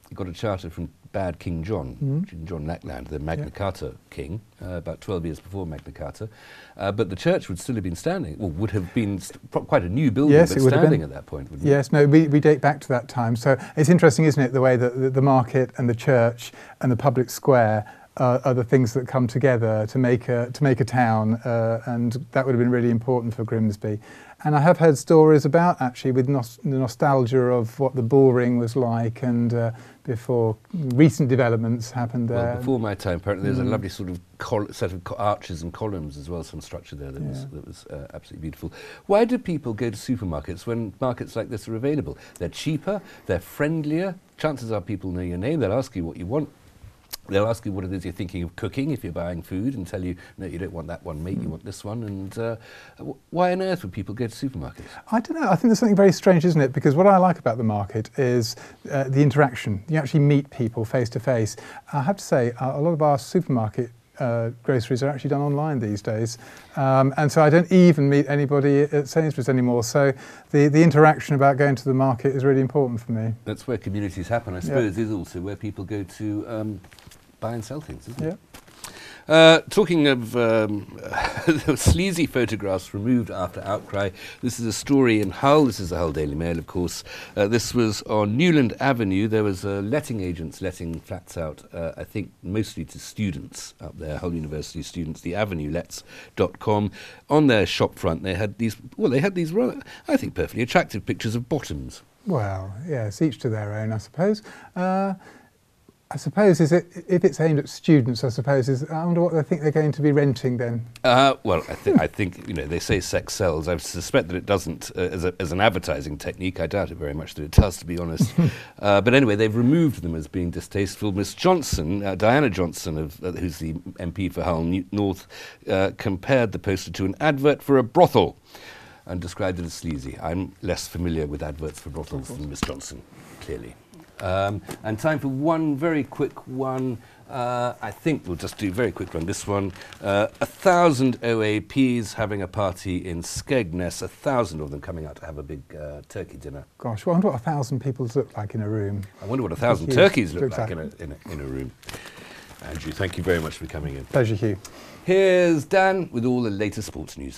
got a charter from bad King John, Mm. King John Lackland, the Magna Yeah. Carta king, uh, about twelve years before Magna Carta. Uh, but the church would still have been standing, or would have been st pro- quite a new building, Yes, but it would have standing been. at that point, wouldn't Yes, no, we, we date back to that time. So it's interesting, isn't it, the way that the, the market and the church and the public square uh, are the things that come together to make a, to make a town, uh, and that would have been really important for Grimsby. And I have heard stories about, actually, with nos the nostalgia of what the bull ring was like, and uh, before recent developments happened there. Well, before my time, apparently there's Mm. a lovely sort of col set of co arches and columns as well, some structure there that Yeah. was, that was uh, absolutely beautiful. Why do people go to supermarkets when markets like this are available? They're cheaper, they're friendlier. Chances are people know your name, they'll ask you what you want. They'll ask you what it is you're thinking of cooking if you're buying food, and tell you, no, you don't want that one, mate, you want this one. And uh, w why on earth would people go to supermarkets? I don't know. I think there's something very strange, isn't it? Because what I like about the market is uh, the interaction. You actually meet people face to face. I have to say, uh, a lot of our supermarket uh, groceries are actually done online these days. Um, and so I don't even meet anybody at Sainsbury's anymore. So the, the interaction about going to the market is really important for me. That's where communities happen, I suppose, is also where people go to um, buy and sell things, isn't it? Uh, talking of um, sleazy photographs removed after outcry, this is a story in Hull. This is the Hull Daily Mail, of course. Uh, this was on Newland Avenue. There was uh, letting agents letting flats out, uh, I think mostly to students up there, Hull University students, the avenue lets dot com. On their shop front, they had these, well, they had these, rather, I think, perfectly attractive pictures of bottoms. Well, yes, each to their own, I suppose. Uh, I suppose is it if it's aimed at students, I suppose is I wonder what they think they're going to be renting then. Uh, well, I, th I think you know they say sex sells. I suspect that it doesn't uh, as, a, as an advertising technique. I doubt it very much that it does, to be honest. uh, but anyway, they've removed them as being distasteful. Miss Johnson, uh, Diana Johnson, of, uh, who's the M P for Hull New North, uh, compared the poster to an advert for a brothel, and described it as sleazy. I'm less familiar with adverts for brothels than Miss Johnson, clearly. Um, and time for one very quick one. Uh, I think we'll just do a very quick one. This one, uh, a thousand O A Ps having a party in Skegness. A thousand of them coming out to have a big uh, turkey dinner. Gosh, I wonder what a thousand people look like in a room. I wonder what a thousand Huge. turkeys look Looks like in a, in, a, in a room. Andrew, thank you very much for coming in. Pleasure, Hugh. Here's Dan with all the latest sports news.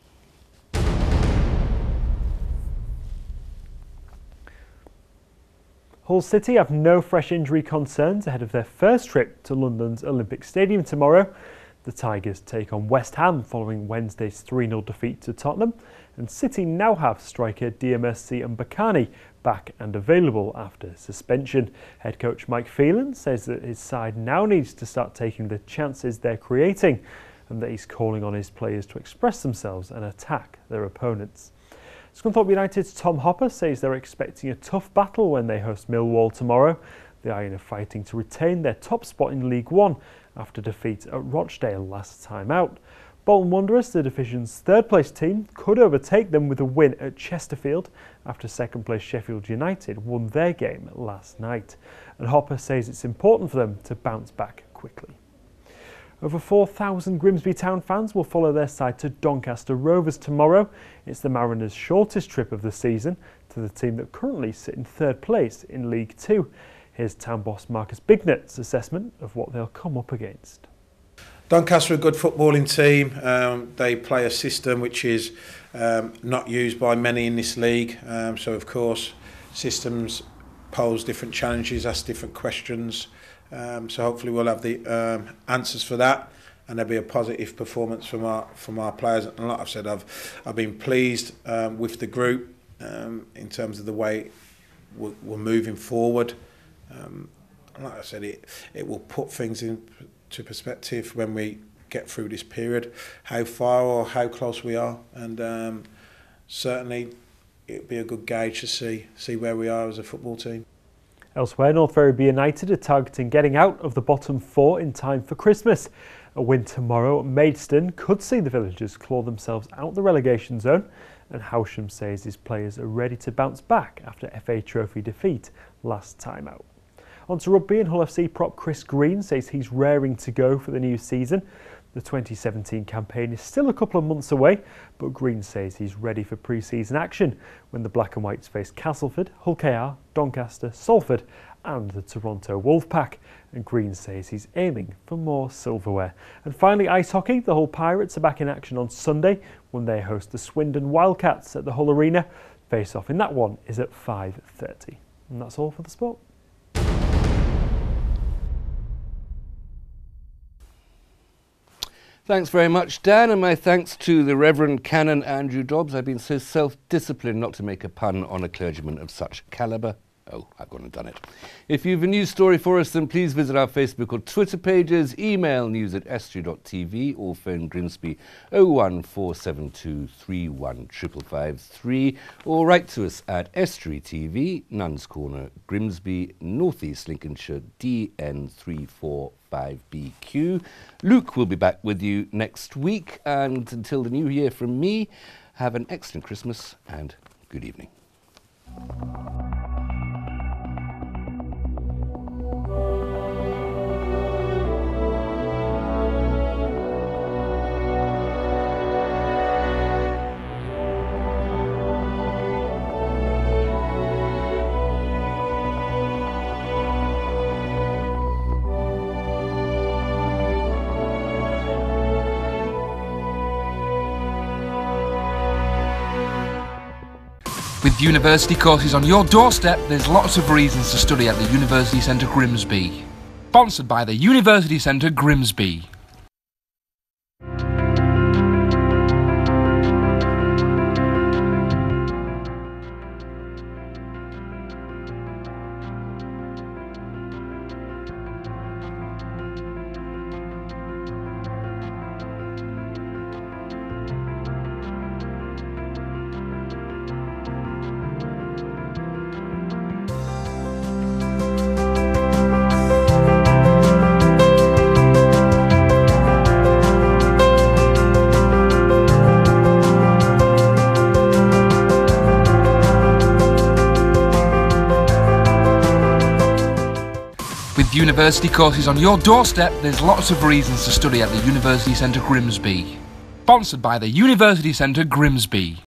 Hull City have no fresh injury concerns ahead of their first trip to London's Olympic Stadium tomorrow. The Tigers take on West Ham following Wednesday's three nil defeat to Tottenham, and City now have striker D M S C and Bakani back and available after suspension. Head coach Mike Phelan says that his side now needs to start taking the chances they're creating, and that he's calling on his players to express themselves and attack their opponents. Scunthorpe United's Tom Hopper says they're expecting a tough battle when they host Millwall tomorrow. The Iron are fighting to retain their top spot in League One after defeat at Rochdale last time out. Bolton Wanderers, the division's third place team, could overtake them with a win at Chesterfield after second place Sheffield United won their game last night. And Hopper says it's important for them to bounce back quickly. Over four thousand Grimsby Town fans will follow their side to Doncaster Rovers tomorrow. It's the Mariners' shortest trip of the season to the team that currently sit in third place in League Two. Here's town boss Marcus Bignet's assessment of what they'll come up against. Doncaster are a good footballing team. Um, they play a system which is um, not used by many in this league. Um, so, of course, systems pose different challenges, ask different questions. Um, so hopefully we'll have the um, answers for that, and there'll be a positive performance from our from our players. And like I've said, I've I've been pleased um, with the group um, in terms of the way we're, we're moving forward. Um, like I said, it it will put things into perspective when we get through this period, how far or how close we are, and um, certainly it'll be a good gauge to see see where we are as a football team. Elsewhere, North Ferriby United are targeting getting out of the bottom four in time for Christmas. A win tomorrow at Maidstone could see the villagers claw themselves out the relegation zone, and Howsham says his players are ready to bounce back after F A Trophy defeat last time out. On to rugby, and Hull F C prop Chris Green says he's raring to go for the new season. The twenty seventeen campaign is still a couple of months away, but Green says he's ready for pre-season action when the Black and Whites face Castleford, Hull K R, Doncaster, Salford and the Toronto Wolfpack. And Green says he's aiming for more silverware. And finally, ice hockey. The Hull Pirates are back in action on Sunday when they host the Swindon Wildcats at the Hull Arena. Face-off in that one is at five thirty. And that's all for the sport. Thanks very much, Dan, and my thanks to the Reverend Canon Andrew Dobbs. I've been so self-disciplined not to make a pun on a clergyman of such calibre. Oh, I've gone and done it. If you have a news story for us, then please visit our Facebook or Twitter pages, email news at estuary dot t v or phone Grimsby oh one four seven two three one five five five three or write to us at Estuary T V, Nuns Corner, Grimsby, North East Lincolnshire, D N three four five B Q. Luke will be back with you next week, and until the new year from me, have an excellent Christmas and good evening. With university courses on your doorstep, there's lots of reasons to study at the University Centre Grimsby. Sponsored by the University Centre Grimsby. With university courses on your doorstep, there's lots of reasons to study at the University Centre Grimsby. Sponsored by the University Centre Grimsby.